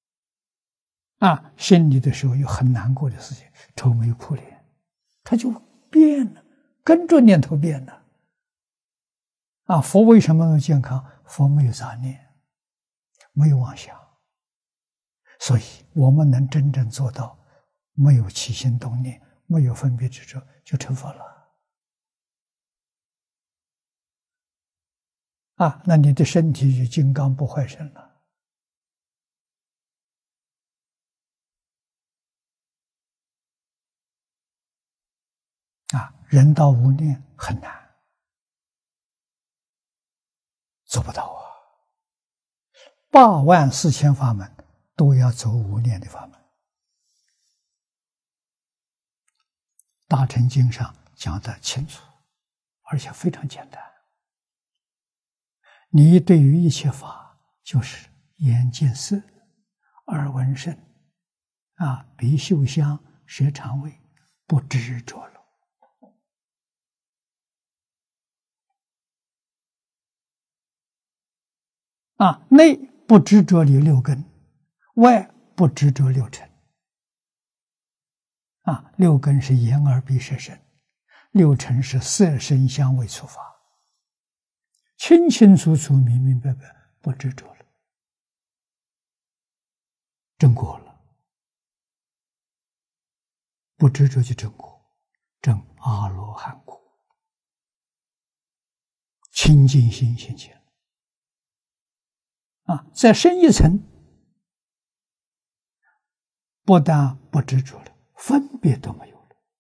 心里的时候有很难过的事情，愁眉苦脸，它就变了，跟着念头变了。佛为什么能健康？佛没有杂念，没有妄想，所以我们能真正做到没有起心动念，没有分别执着，就成佛了。那你的身体就金刚不坏身了。人到无念很难，做不到84000法门都要走无念的法门。大乘经上讲得清楚，而且非常简单。你对于一切法，就是眼见色，耳闻声，鼻嗅香，舌尝味，不执着了。内不执着你六根，外不执着六尘。六根是眼耳鼻舌身，六尘是色声香味触法，清清楚楚、明明白白，不执着了，证果了。不执着就证果，证阿罗汉果，清净心现前。再深一层，不但不执着了，分别都没有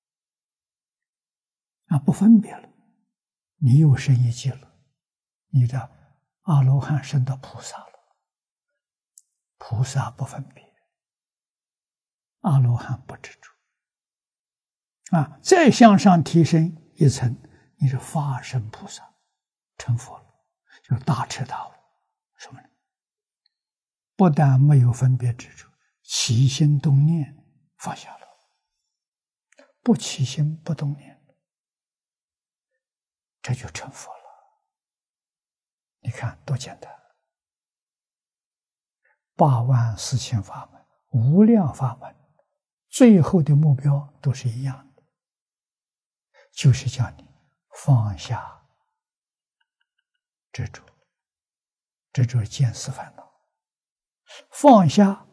了。不分别了，你又升一级了，你的阿罗汉升到菩萨了。菩萨不分别，阿罗汉不执着。再向上提升一层，你是法身菩萨，成佛了，就是大彻大悟。什么呢？不但没有分别执着，起心动念放下了，不起心不动念，这就成佛了。你看多简单！84000法门，无量法门，最后的目标都是一样的，就是叫你放下执着，执着见思烦恼。放下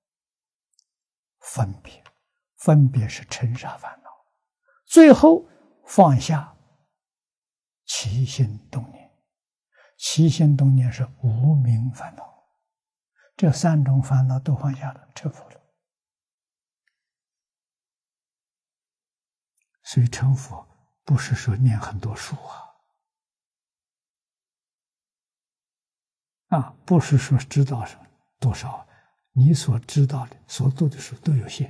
分别，分别是尘沙烦恼，最后放下起心动念， 起心动念是无明烦恼，这3种烦恼都放下了，成佛了。所以成佛不是说念很多书不是说知道什么多少，你所知道的、所读的书都有限。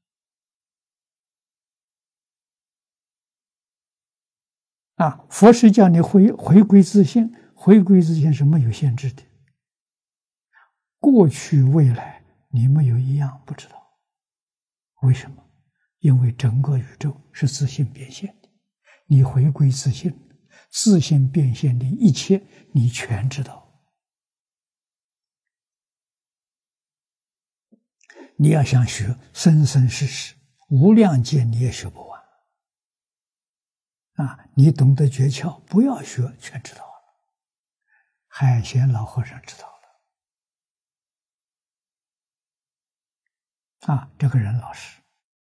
佛是叫你回归自性，回归自性是没有限制的。过去、未来，你没有一样不知道。为什么？因为整个宇宙是自性变现的，你回归自性，自性变现的一切，你全知道。你要想学生生世世无量劫，你也学不完。你懂得诀窍，不要学，全知道了。海贤老和尚知道了。这个人老实，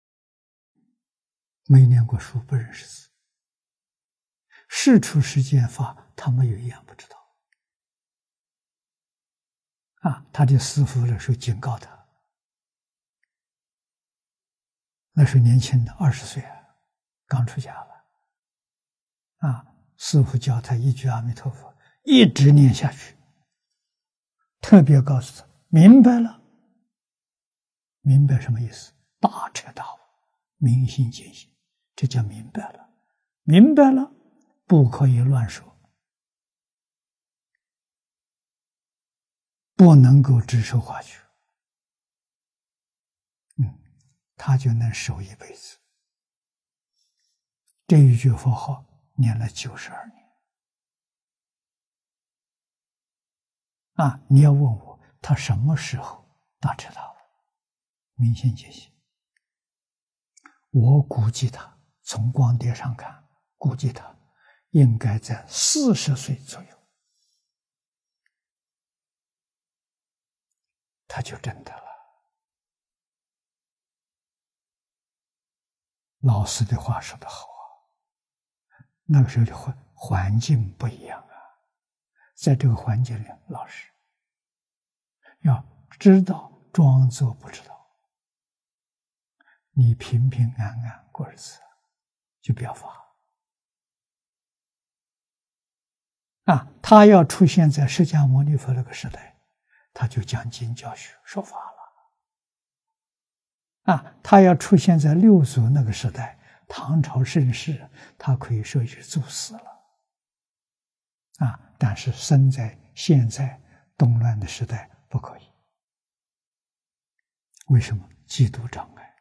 没念过书，不认识字，世出世间法，他没有一样不知道。他的师父那时候警告他，那时候年轻的20岁刚出家了。师父教他一句阿弥陀佛，一直念下去，特别告诉他明白了。明白什么意思？大彻大悟，明心见性，这叫明白了。明白了，不可以乱说，不能够指手画脚。他就能守一辈子。这一句佛号念了92年。你要问我他什么时候大彻大悟、明心见性？我估计他从光碟上看，估计他应该在40岁左右，他就真的了。老师的话说得好那个时候的环境不一样在这个环境里，老师要知道装作不知道，你平平安安过日子，就不要发。他要出现在释迦牟尼佛那个时代，他就讲经教学说法了。他要出现在六祖那个时代，唐朝盛世，他可以说是作死了。但是生在现在动乱的时代不可以。为什么？嫉妒障碍，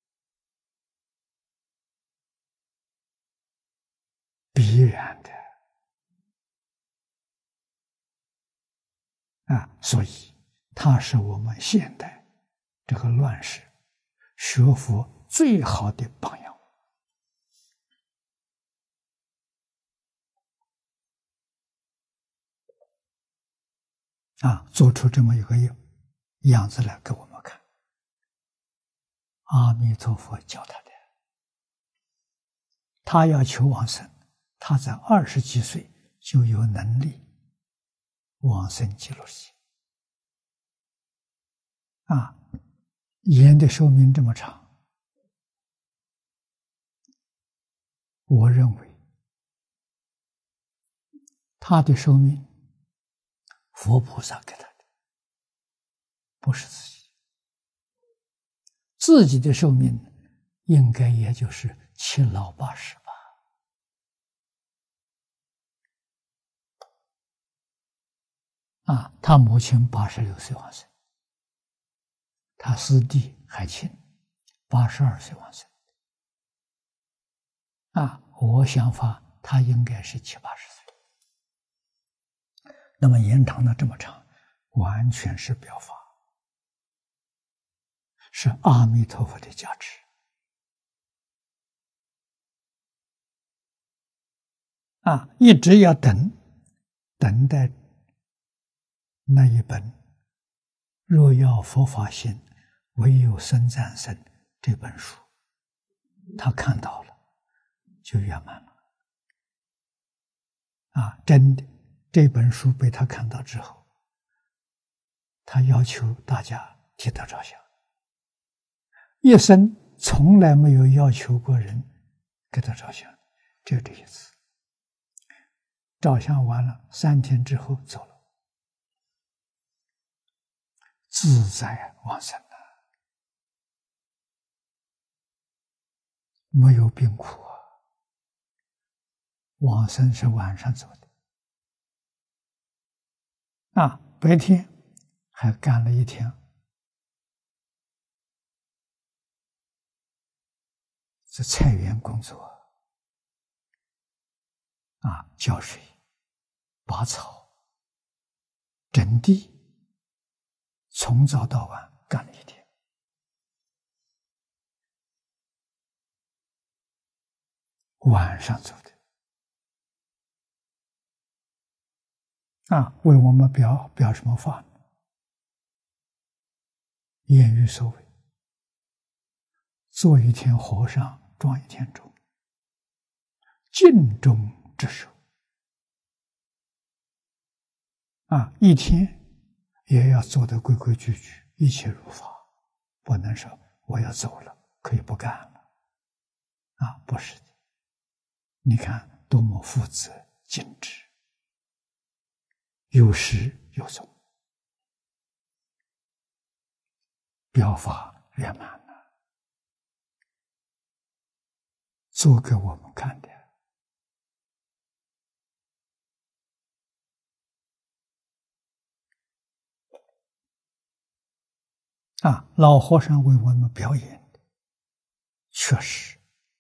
必然的所以它是我们现代这个乱世学佛最好的榜样。做出这么一个样子来给我们看。阿弥陀佛教他的，他要求往生，他在20几岁就有能力往生极乐世界。人的寿命这么长，我认为他的寿命佛菩萨给他的，不是自己的寿命应该也就是7老80吧。他母亲86岁往生，他师弟还轻，82岁往生。我想法他应该是70、80岁。那么延长了这么长，完全是表法，是阿弥陀佛的加持。一直要等待那一本若要佛法行，唯有僧赞僧这本书，他看到了就圆满了。真的这本书被他看到之后，他要求大家替他照相，一生从来没有要求过人给他照相，只有这一次。照相完了，3天之后走了，自在往生了，没有病苦啊。往生是晚上走的，白天还干了一天在菜园工作，浇水、拔草、整地，从早到晚干了一天。晚上走的，为我们表什么法呢？言语所为，做一天和尚撞一天钟，尽忠职守。一天也要做得规规矩矩，一切如法，不能说我要走了，可以不干了。不是的。你看多么负责尽职，有始有终，表法圆满了，做给我们看的。老和尚为我们表演的，确实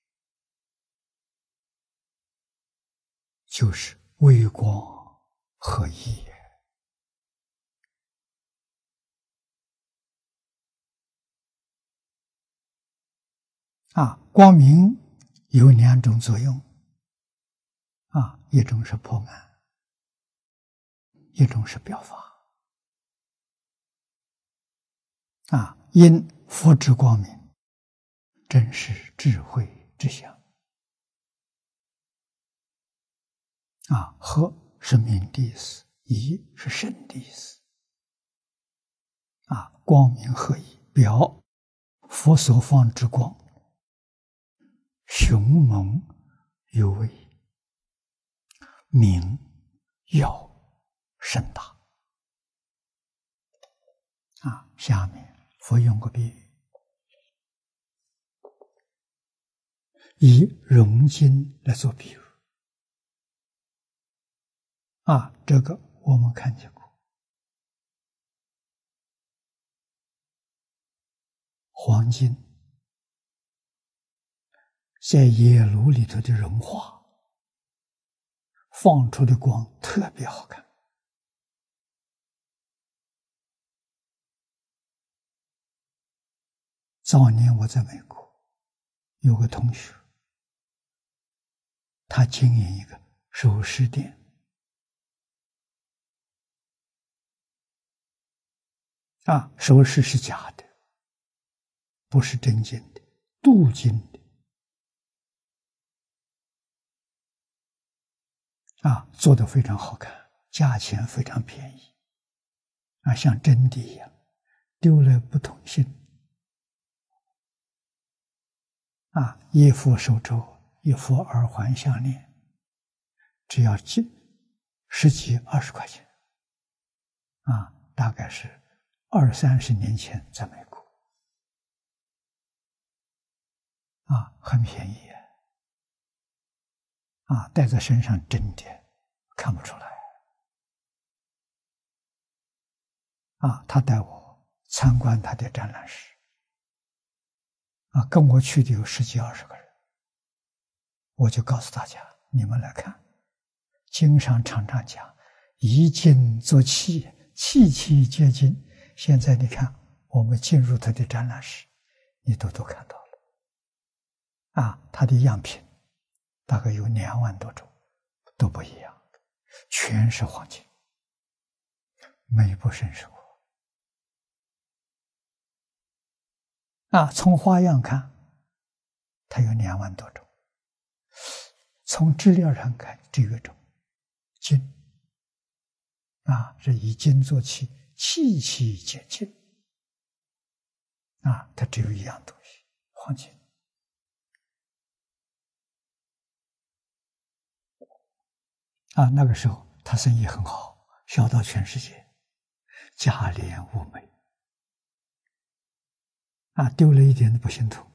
就是微光合一。光明有2种作用，一种是破暗，一种是表法。因佛之光明，正是智慧之相。合是明的意思，一是圣的意思。光明合一，表佛所放之光，雄猛有为，明耀盛大。下面佛用个比喻，以融金来做比喻。这个我们看见过，黄金在野炉里头的融化，放出的光特别好看。早年我在美国有个同学，他经营一个首饰店，首饰是假的，不是真金的，镀金的。做得非常好看，价钱非常便宜，像真的一样，丢了不痛心。一副手镯，一副耳环项链，只要10几20块钱。大概是20、30年前在美国。很便宜。戴在身上真的看不出来。他带我参观他的展览室。跟我去的有10几20个人，我就告诉大家，你们来看，经上常常讲以金作器，器器皆金。现在你看我们进入他的展览室，你都看到了。他的样品大概有2万多种，都不一样，全是黄金，美不胜收。从花样看，它有2万多种；从质料上看，这个种金是以精作气，气气减轻。它只有一样东西，黄金。那个时候他生意很好，销到全世界，价廉物美。丢了一点都不心痛。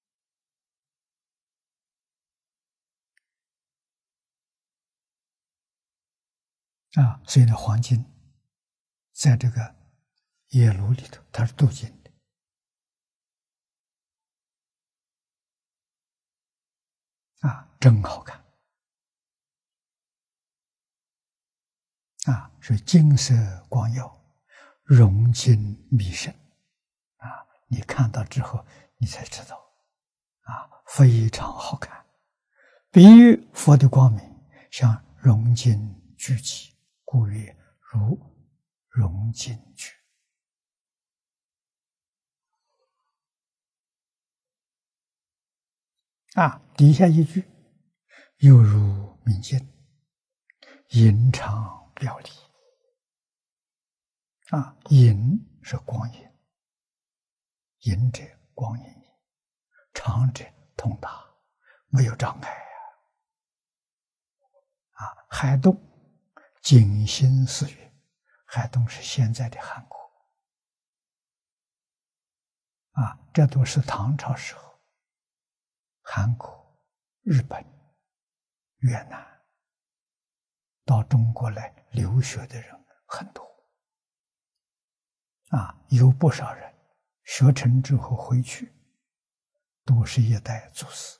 所以呢，黄金在这个野炉里头，它是镀金的。真好看。所以金色光耀，融金密深。你看到之后，你才知道，非常好看。比喻佛的光明像融金聚集，故曰如融金聚。底下一句，又如明镜，隐常表里。隐是光隐，隐者光隐，常者通达，没有障碍。海东景兴4月，海东是现在的韩国。这都是唐朝时候韩国、日本、越南到中国来留学的人很多。有不少人学成之后回去，都是一代祖师。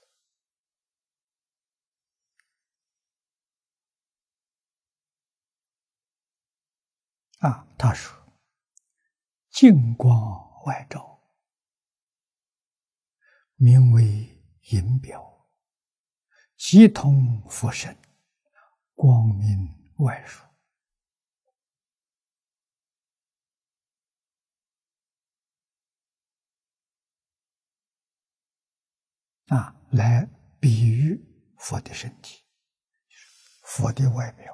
他说：“净光外照，名为隐表，即通佛身，光明外入。”来比喻佛的身体，佛的外表，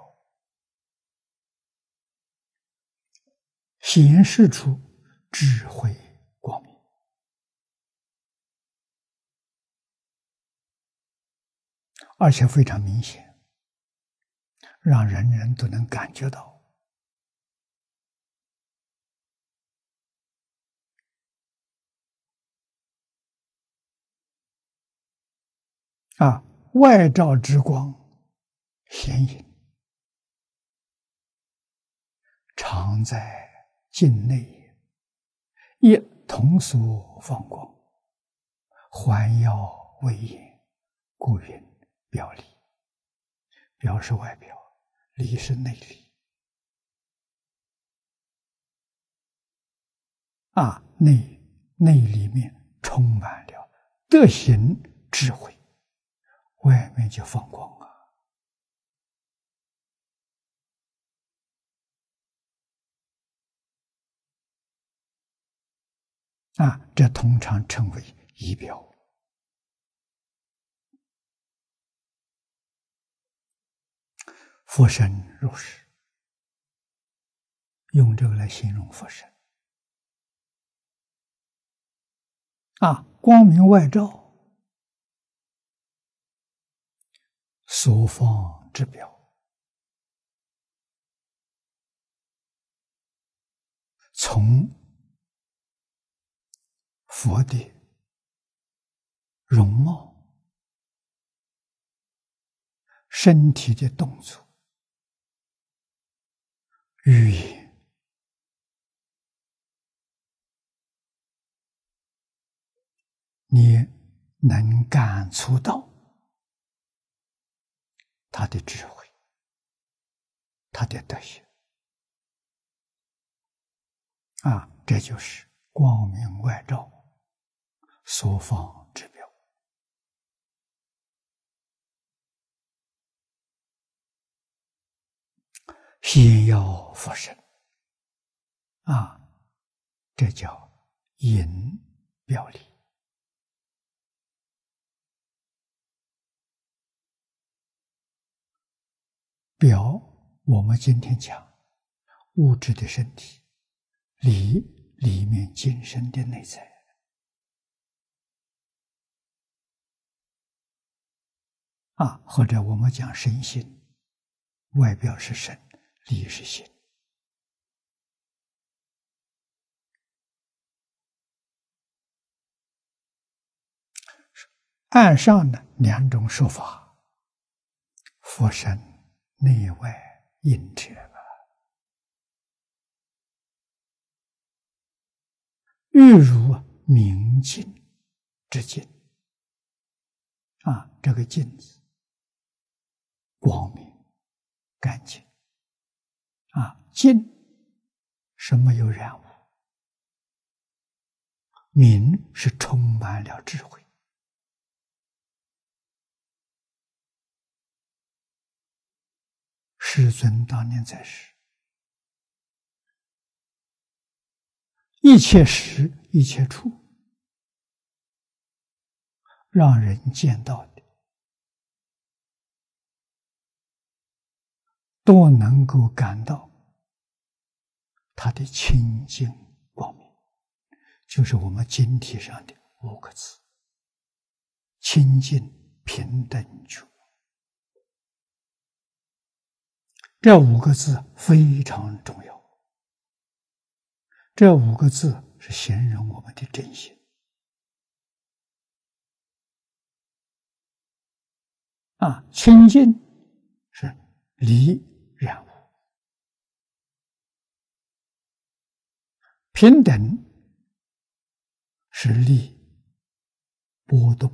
显示出智慧光明。而且非常明显，让人人都能感觉到。外照之光显隐，常在境内，亦同所放光，环耀为眼，故云表里。表是外表，里是内里。内里面充满了德行智慧，外面就放光这通常称为仪表。佛身如是，用这个来形容佛身。光明外照，所放之表，从佛的容貌、身体的动作、语言，你能感触到他的智慧，他的德行。这就是光明外照，所放之表。显耀佛身，这叫隐表里。表我们今天讲物质的身体，理里面精神的内在。或者我们讲身心，外表是身，理是心。岸上呢两种说法，佛身内外应者，欲如明镜之镜。这个镜子光明干净，镜是没有染污，明是充满了智慧。世尊当年在世，一切时一切处，让人见到的都能够感到他的清净光明，就是我们经题上的5个字：清净平等觉。这5个字非常重要，这5个字是形容我们的真心。清净是离染污，平等是离波动，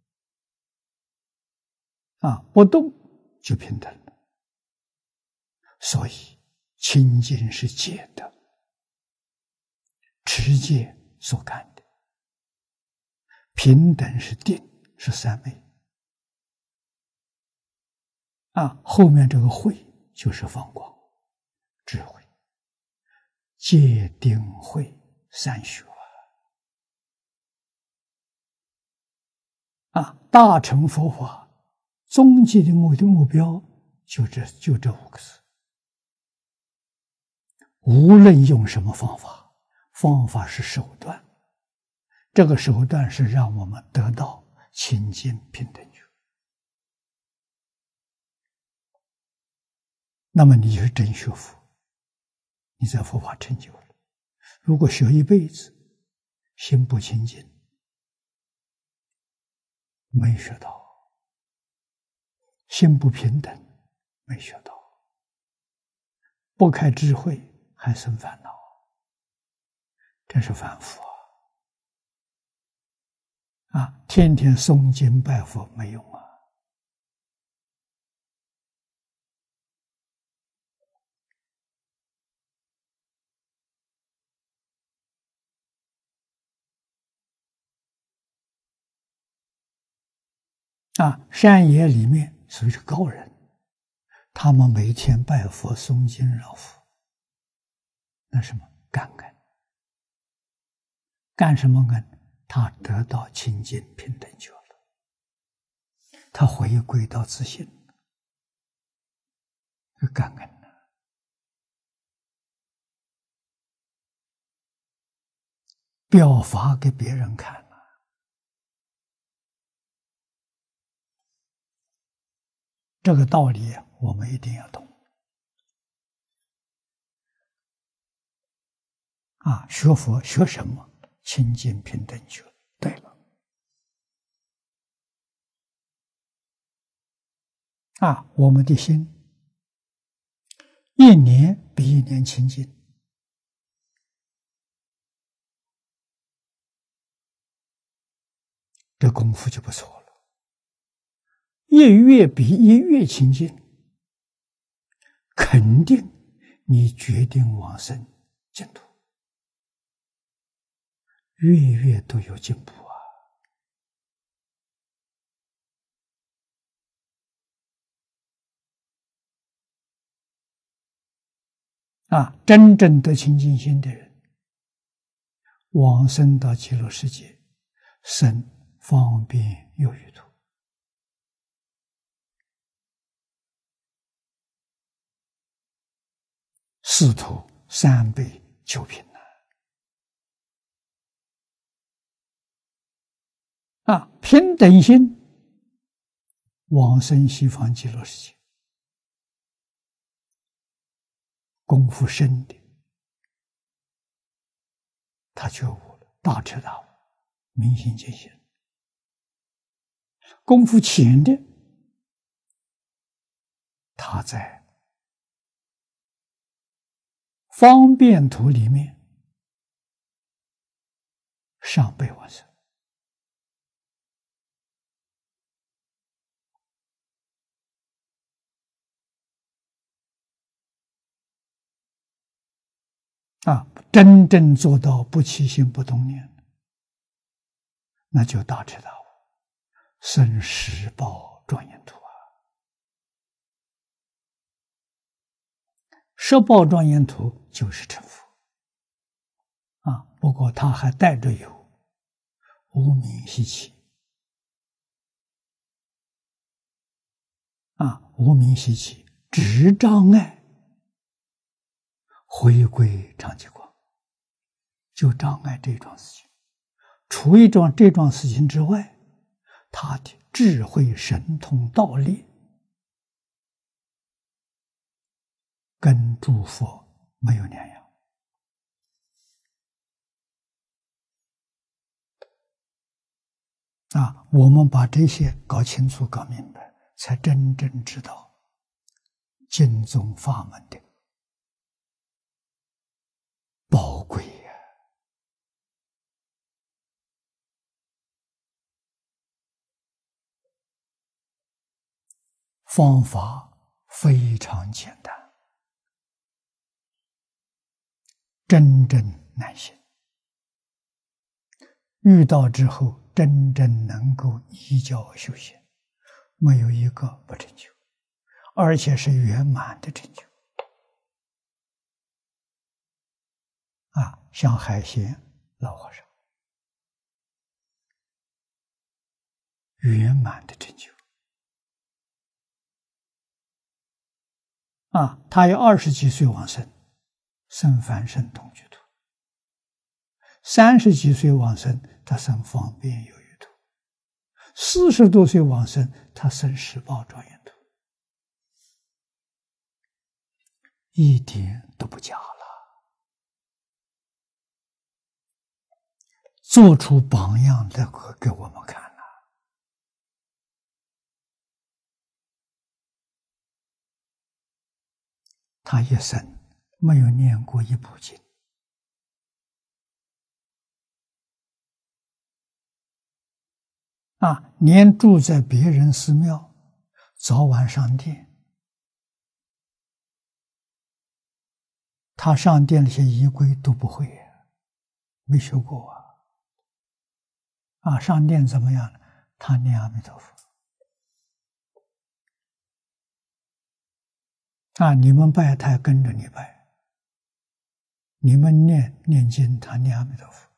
不动就平等了。所以清净是戒的，持戒所感的；平等是定，是三昧。后面这个慧就是放光、智慧，戒定慧三学大乘佛法终极的目标就这5个字。无论用什么方法，方法是手段，这个手段是让我们得到清净平等觉。那么你是真学佛，你在佛法成就了。如果学一辈子，心不清净，没学到；心不平等，没学到；不开智慧，还生烦恼，这是凡夫天天诵经拜佛没用山野里面属于是高人，他们每天拜佛诵经绕佛，那什么感恩？干什么恩？他得到清净平等觉了，他回归到自信，感恩了。表法给别人看了，这个道理我们一定要懂。学佛学什么？清净平等觉。对了，我们的心一年比一年清净，这功夫就不错了。一月比一月清净，肯定你决定往生净土，月月都有进步真正得清净心的人，往生到极乐世界，生方便有余土。四土 3倍9品平等心往生西方极乐世界，功夫深的他觉悟了，大彻大悟，明心见性；功夫浅的他在方便图里面上辈往生。真正做到不起心不动念，那就大彻大悟，生十报庄严土十报庄严土就是成佛不过他还带着有无明习气无明习气只障碍回归常寂光，就障碍这桩事情。除这桩事情之外，他的智慧神通道力跟诸佛没有两样我们把这些搞清楚搞明白，才真正知道经宗法门的宝贵方法非常简单，真正难行。遇到之后，真正能够依教修行，没有一个不成就，而且是圆满的成就。像海贤老和尚，圆满的成就。他有20几岁往生，生凡圣同居土；30几岁往生，他生方便有余土；40多岁往生，他生十报庄严土，一点都不假了。做出榜样来给我们看了。他一生没有念过一部经，连住在别人寺庙，早晚上殿，他上殿那些仪规都不会，没学过上殿怎么样？他念阿弥陀佛。你们拜他跟着你拜，你们念经，他念阿弥陀佛。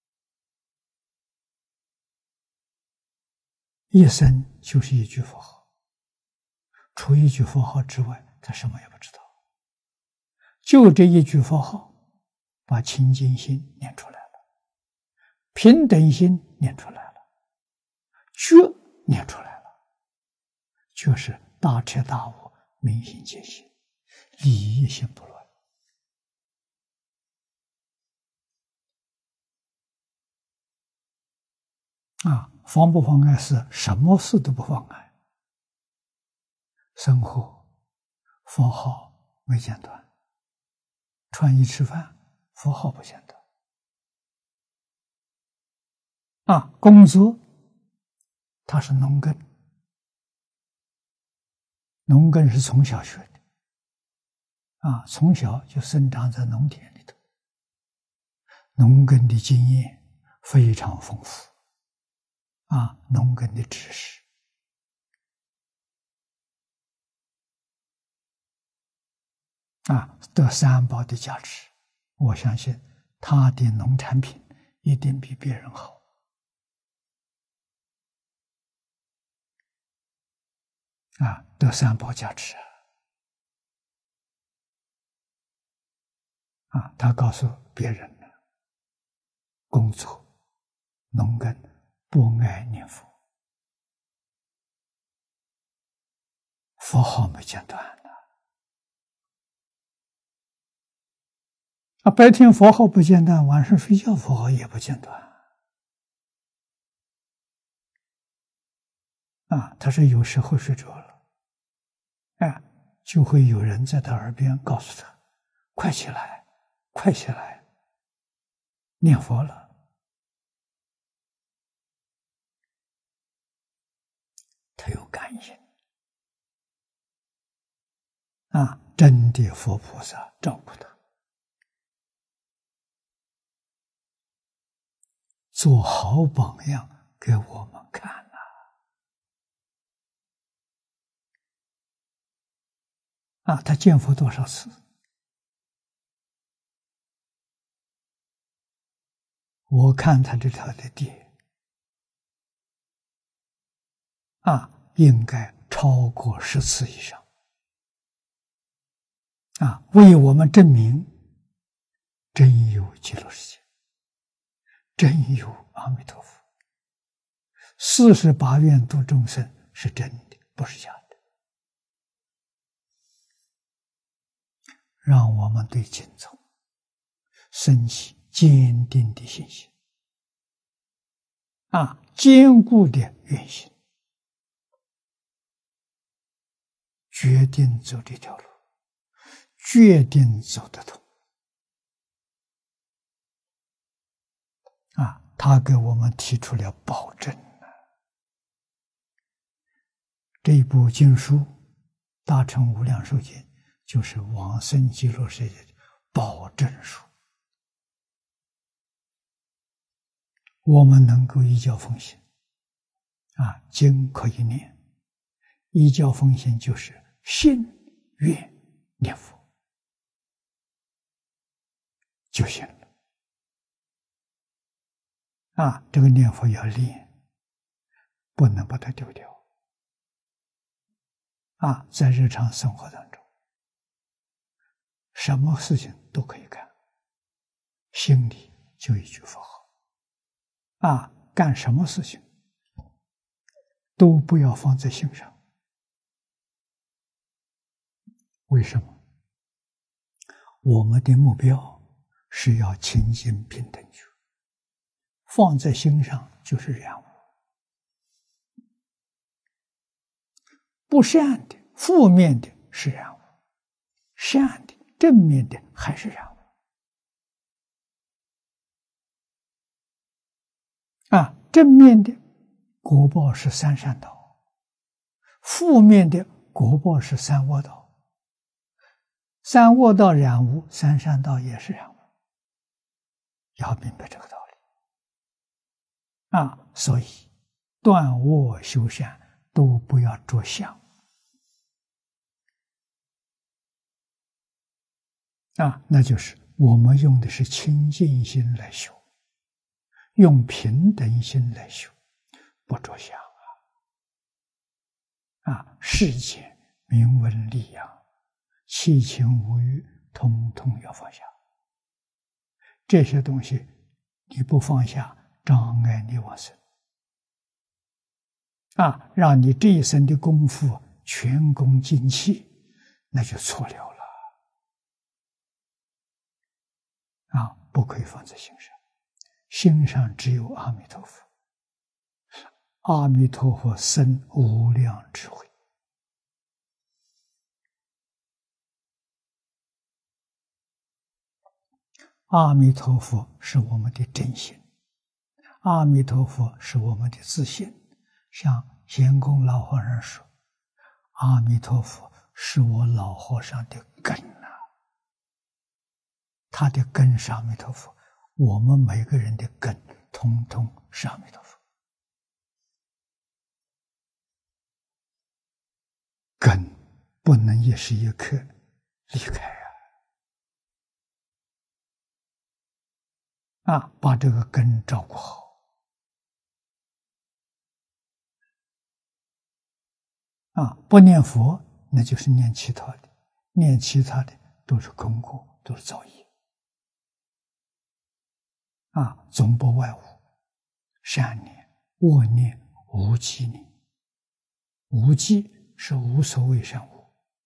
一生就是一句佛号，除一句佛号之外，他什么也不知道。就这一句佛号，把清净心念出来了，平等心念出来了，觉念出来了，就是大彻大悟，明心见性，理一心不乱。妨不妨碍是什么事都不妨碍，生活佛号没间断，穿衣吃饭佛号不间断。工作他是农耕，农耕是从小学的，从小就生长在农田里头，农耕的经验非常丰富，农耕的知识，得三宝的加持，我相信他的农产品一定比别人好。得三宝加持他告诉别人了，工作、农耕不爱念佛，佛号没间断的。白天佛号不间断，晚上睡觉佛号也不间断。他说有时候睡着了，就会有人在他耳边告诉他：“快起来，快起来，念佛了。”他有感应真的佛菩萨照顾他，做好榜样给我们看。他见佛多少次？我看他这条的地应该超过10次以上为我们证明真有极乐世界，真有阿弥陀佛，48愿度众生是真的，不是假的。让我们对经宗升起坚定的信心坚固的愿心，决定走这条路，决定走得通他给我们提出了保证这部经书《大乘无量寿经》就是往生极乐世界的保证书，我们能够依教奉行经可以念，依教奉行就是信愿念佛就行了这个念佛要练，不能把它丢掉在日常生活当中什么事情都可以干，心里就一句佛号干什么事情都不要放在心上。为什么？我们的目标是要清净平等觉，放在心上就是染污，不善的负面的是染污，善的正面的还是染污正面的果报是三善道，负面的果报是三恶道，三恶道染污，三善道也是染污，要明白这个道理所以断恶修善都不要着相那就是我们用的是清净心来修，用平等心来修，不着相世间名闻利养，七情五欲统统要放下，这些东西你不放下，障碍你往生让你这一生的功夫全功尽弃，那就错了不可以放在心上，心上只有阿弥陀佛，阿弥陀佛生无量智慧阿弥陀佛是我们的真心，阿弥陀佛是我们的自信。像贤公老和尚说，阿弥陀佛是我老和尚的根他的根是阿弥陀佛，我们每个人的根统统是阿弥陀佛，根不能一时一刻离开把这个根照顾好不念佛那就是念其他的，念其他的都是功过，都是造业总不外乎善念、恶念、无记念。无记是无所谓善恶。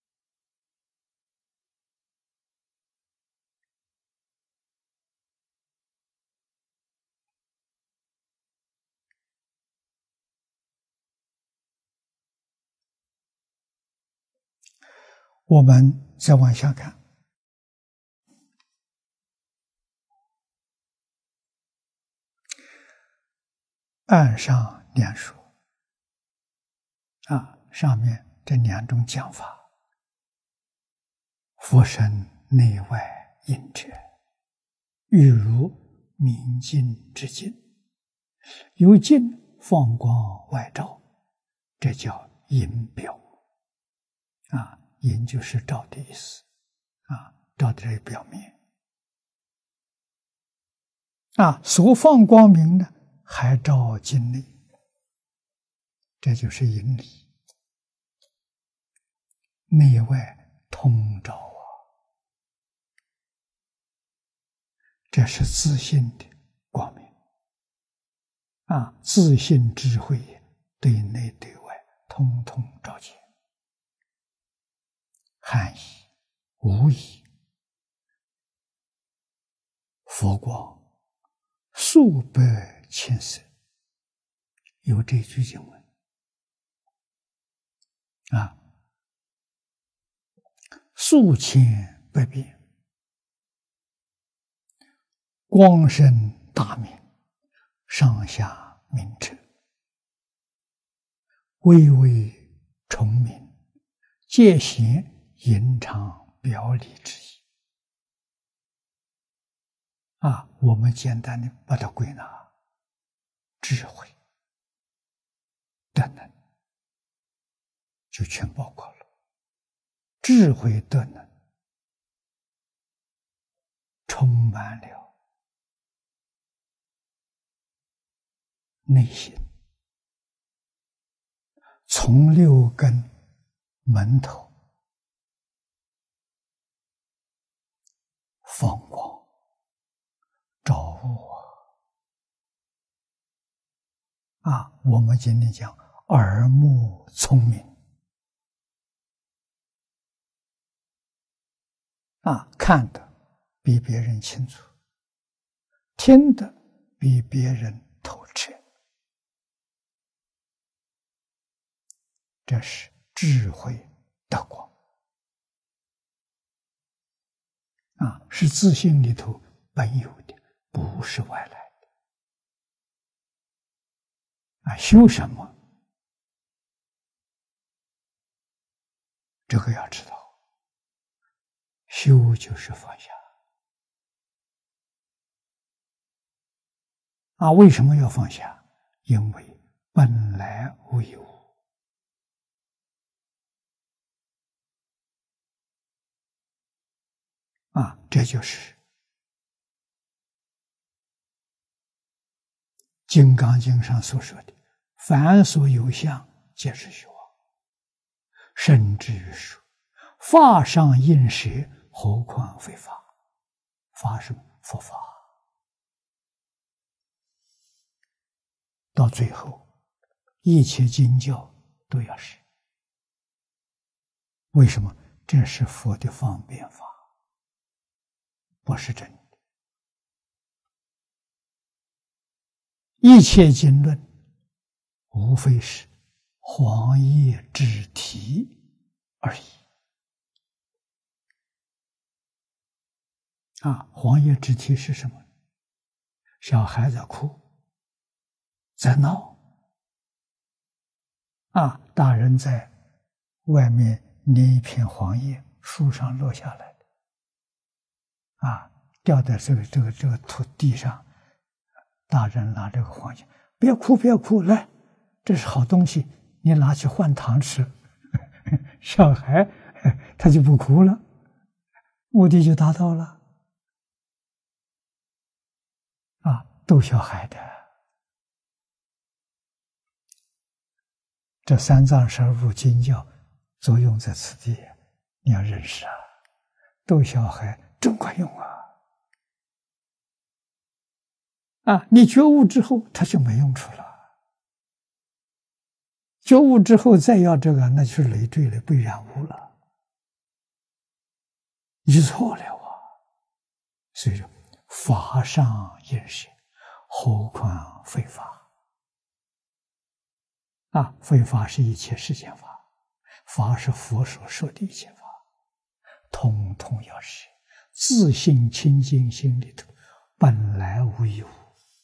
我们再往下看，岸上两说上面这两种讲法，佛身内外应者，欲如明镜之镜，由镜放光外照，这叫影表。影就是照的意思，照的这表面。所放光明呢，还照镜内，这就是影理，内外通照这是自信的光明自信智慧对内对外通通照见。含义无疑，佛光数百千色，有这句经文数千百变，光身大明，上下明彻，微微重明，界限隐藏表里之意我们简单的把它归纳，智慧、德能就全包括了。智慧、德能充满了内心，从六根门头放光照悟我们今天讲耳目聪明看得比别人清楚，听得比别人透彻，这是智慧的光是自信里头本有的，不是外来的修什么？这个要知道，修就是放下为什么要放下？因为本来无一物这就是《金刚经》上所说的凡所有相，皆是虚妄。甚至于说法上应舍，何况非法？法是佛法。到最后，一切经教都要舍。为什么？这是佛的方便法，不是真的。一切经论，无非是黄叶之题而已。黄叶之题是什么？小孩在哭，在闹，大人在外面捏一片黄叶，树上落下来的，掉在这个土地上，大人拿这个黄叶，别哭别哭，来，这是好东西，你拿去换糖吃。小孩他就不哭了，目的就达到了。逗小孩的。这三藏十二部经教作用在此地，你要认识逗小孩真管用你觉悟之后，它就没用处了。觉悟之后再要这个，那就是累赘了，被染污了，你就错了啊！所以说，法上应舍，何况非法？非法是一切世间法，法是佛所说的一切法，统统要舍。自性清净心里头本来无一物，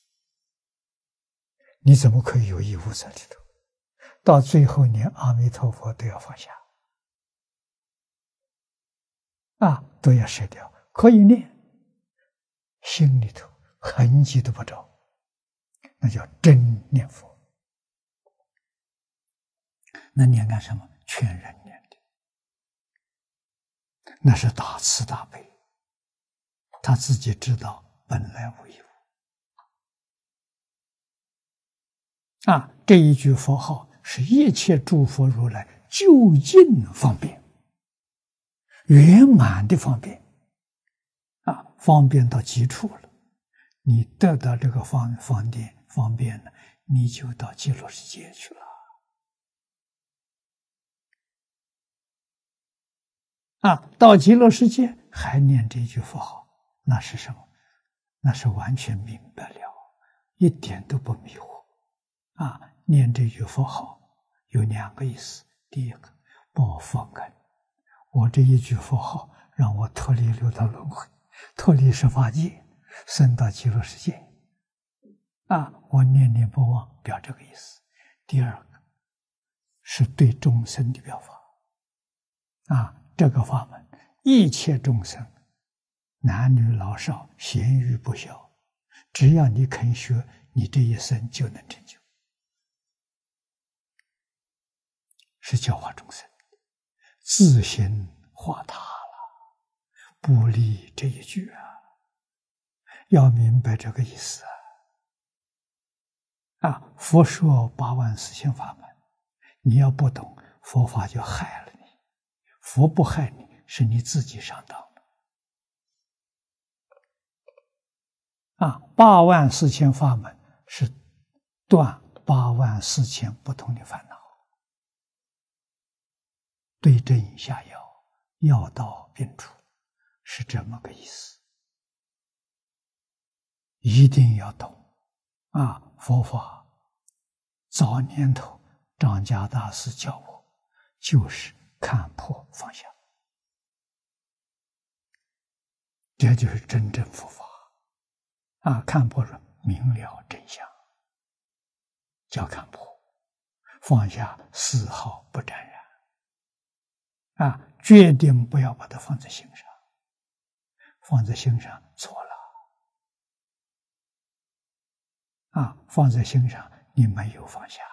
你怎么可以有一物在里头？到最后连阿弥陀佛都要放下，都要舍掉。可以念，心里头痕迹都不着，那叫真念佛。那念干什么？劝人念的，那是大慈大悲。他自己知道本来无一物。这一句佛号是一切诸佛如来究竟方便、圆满的方便，方便到极处了。你得到这个方便了，你就到极乐世界去了。到极乐世界还念这句佛号，那是什么？那是完全明白了，一点都不迷惑。念这句佛号有两个意思：第一个，报佛恩，我这一句佛号让我脱离六道轮回，脱离十法界，升到极乐世界。我念念不忘，表这个意思。第二个是对众生的表法。这个法门，一切众生，男女老少，咸愚不肖，只要你肯学，你这一生就能成就。是教化众生，自行化他了，不离这一句要明白这个意思佛说84000法门，你要不懂，佛法就害了你。佛不害你，是你自己上当的。84000法门是断84000不同的烦恼，对症下药，药到病除，是这么个意思。一定要懂佛法早年头张家大师教我，就是看破放下，这就是真正佛法看破了，明了真相，叫看破；放下，丝毫不沾染决定不要把它放在心上，放在心上错了放在心上你没有放下，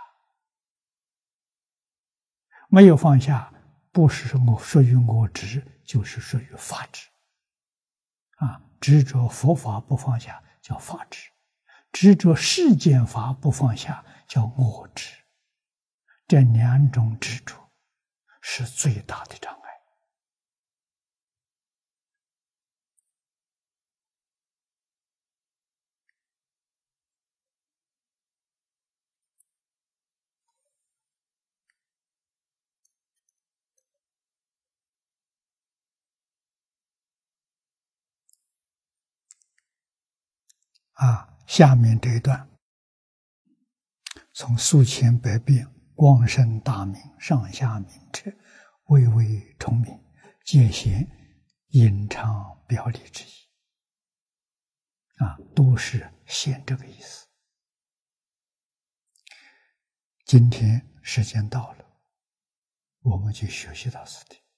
没有放下，不是属于我执，就是属于法执执着佛法不放下叫法执，执着世间法不放下叫我执。这两种执着是最大的障碍下面这一段从数千百遍光声大明，上下明彻，微微重明，皆显隐藏表里之意都是显这个意思。今天时间到了，我们就学习到此地。